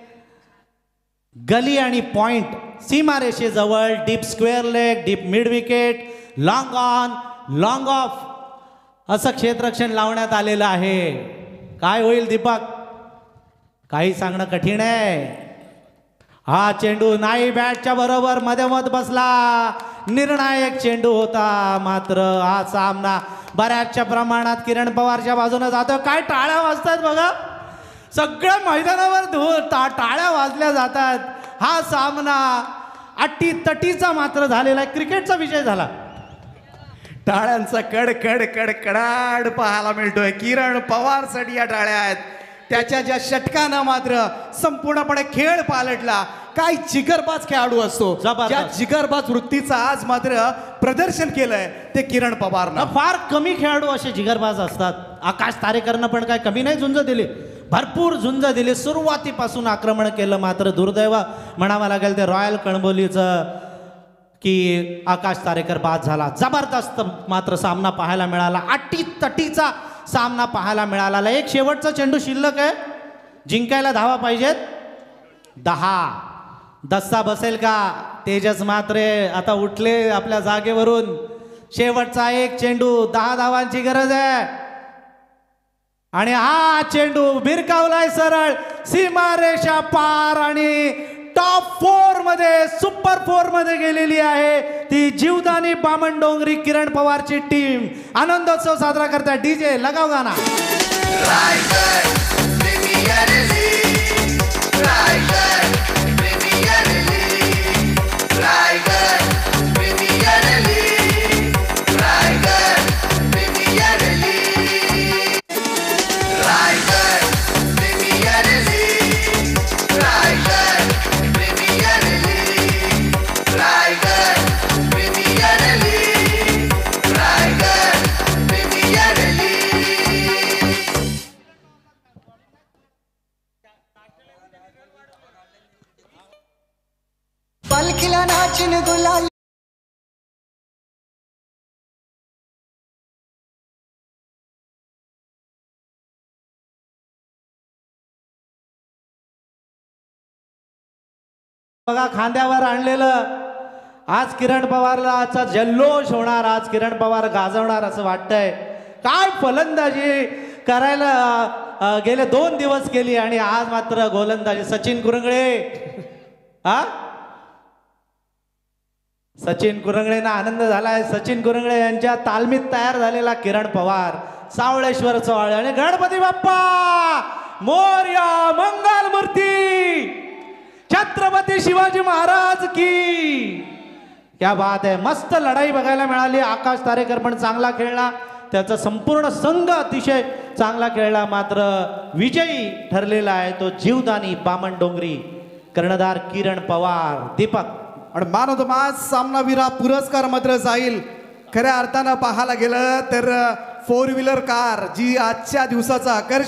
gully आणि पॉइंट सीमारेषेजवळ, deep square leg, deep mid wicket, long on, long off असं क्षेत्ररक्षण लावण्यात आलेलं आहे. काय होईल दीपक, काही सांगणं कठीण आहे. हा चेंडू नाही बॅटच्या बरोबर मधोमध बसला, निर्णायक चेंडू होता. मात्र हा सामना बऱ्याचशा प्रमाणात किरण पवारच्या बाजूने जातो. काय टाळ्या वाजतात बघा, सगळ्या मैदानावर टाळ्या वाजल्या जातात. हा सामना अटी तटीचा मात्र झालेला आहे. क्रिकेटचा विषय झाला. टाळ्यांचा कड कडाड पाहायला मिळतोय. किरण पवारसाठी या टाळ्या आहेत. त्याच्या ज्या षटकानं मात्र संपूर्णपणे खेळ पालटला. काय जिगरबाज खेळाडू असतो, ज्या जिगरबाज वृत्तीचा आज मात्र प्रदर्शन केलंय ते किरण पवारनं. फार कमी खेळाडू असे जिगरबाज असतात. आकाश तारेकरनं पण काय कमी नाही झुंज दिली, भरपूर झुंज दिली. सुरुवातीपासून आक्रमण केलं. मात्र दुर्दैव म्हणावं लागेल ते रॉयल कणबोलीचं की आकाश तारेकर बाद झाला. जबरदस्त मात्र सामना पाहायला मिळाला, अटी तटीचा सामना पाहायला मिळाला. एक शेवटचा चेंडू शिल्लक आहे, जिंकायला धावा पाहिजेत 10. दस्सा बसेल का? तेजस मात्रे आता उठले आपल्या जागेवरून. शेवटचा एक चेंडू, 10 धावांची गरज आहे. आणि हा चेंडू भिरकावलाय सरळ सीमारेषा पार आणि टॉप 4 मध्ये, सुपर 4 मध्ये गेलेली आहे ती जीवदानी बामणडोंगरी किरण पवारची टीम. आनंदोत्सव साजरा करताय. डीजे लगाव गाना. Raigad premier league, Raigad premier league, Raigad premier league, Raigad premier league, Raigad premier league, Raigad premier league, Raigad premier league, Raigad premier league. पालखीला नाचिन गुलाल बघा, खांद्यावर आणलेलं. आज किरण पवारला आजचा जल्लोष होणार, आज किरण पवार गाजवणार असं वाटतंय. काय फलंदाजी करायला गेले 2 दिवस केली आणि आज मात्र गोलंदाजी. सचिन कुरंगळे, हा सचिन कुरंगळेंना आनंद झालाय. सचिन कुरंगळे यांच्या तालमीत तयार झालेला किरण पवार, सावळेश्वर चव्हाण आणि गणपती बाप्पा मोरया, मंगल मूर्ती, छत्रपती शिवाजी महाराज की. क्या बात आहे. मस्त लढाई बघायला मिळाली. आकाश तारेकर पण चांगला खेळला, त्याचा संपूर्ण संघ अतिशय चांगला खेळला. मात्र विजयी ठरलेला आहे तो जीवदानी बामणडोंगरी, कर्णधार किरण पवार. दीपक, आणि मॅन ऑफ द मॅच सामनावीरा पुरस्कार मात्र जाईल खऱ्या अर्थानं पाहायला गेलं तर 4 व्हीलर कार, जी आजच्या दिवसाचा आकर्षण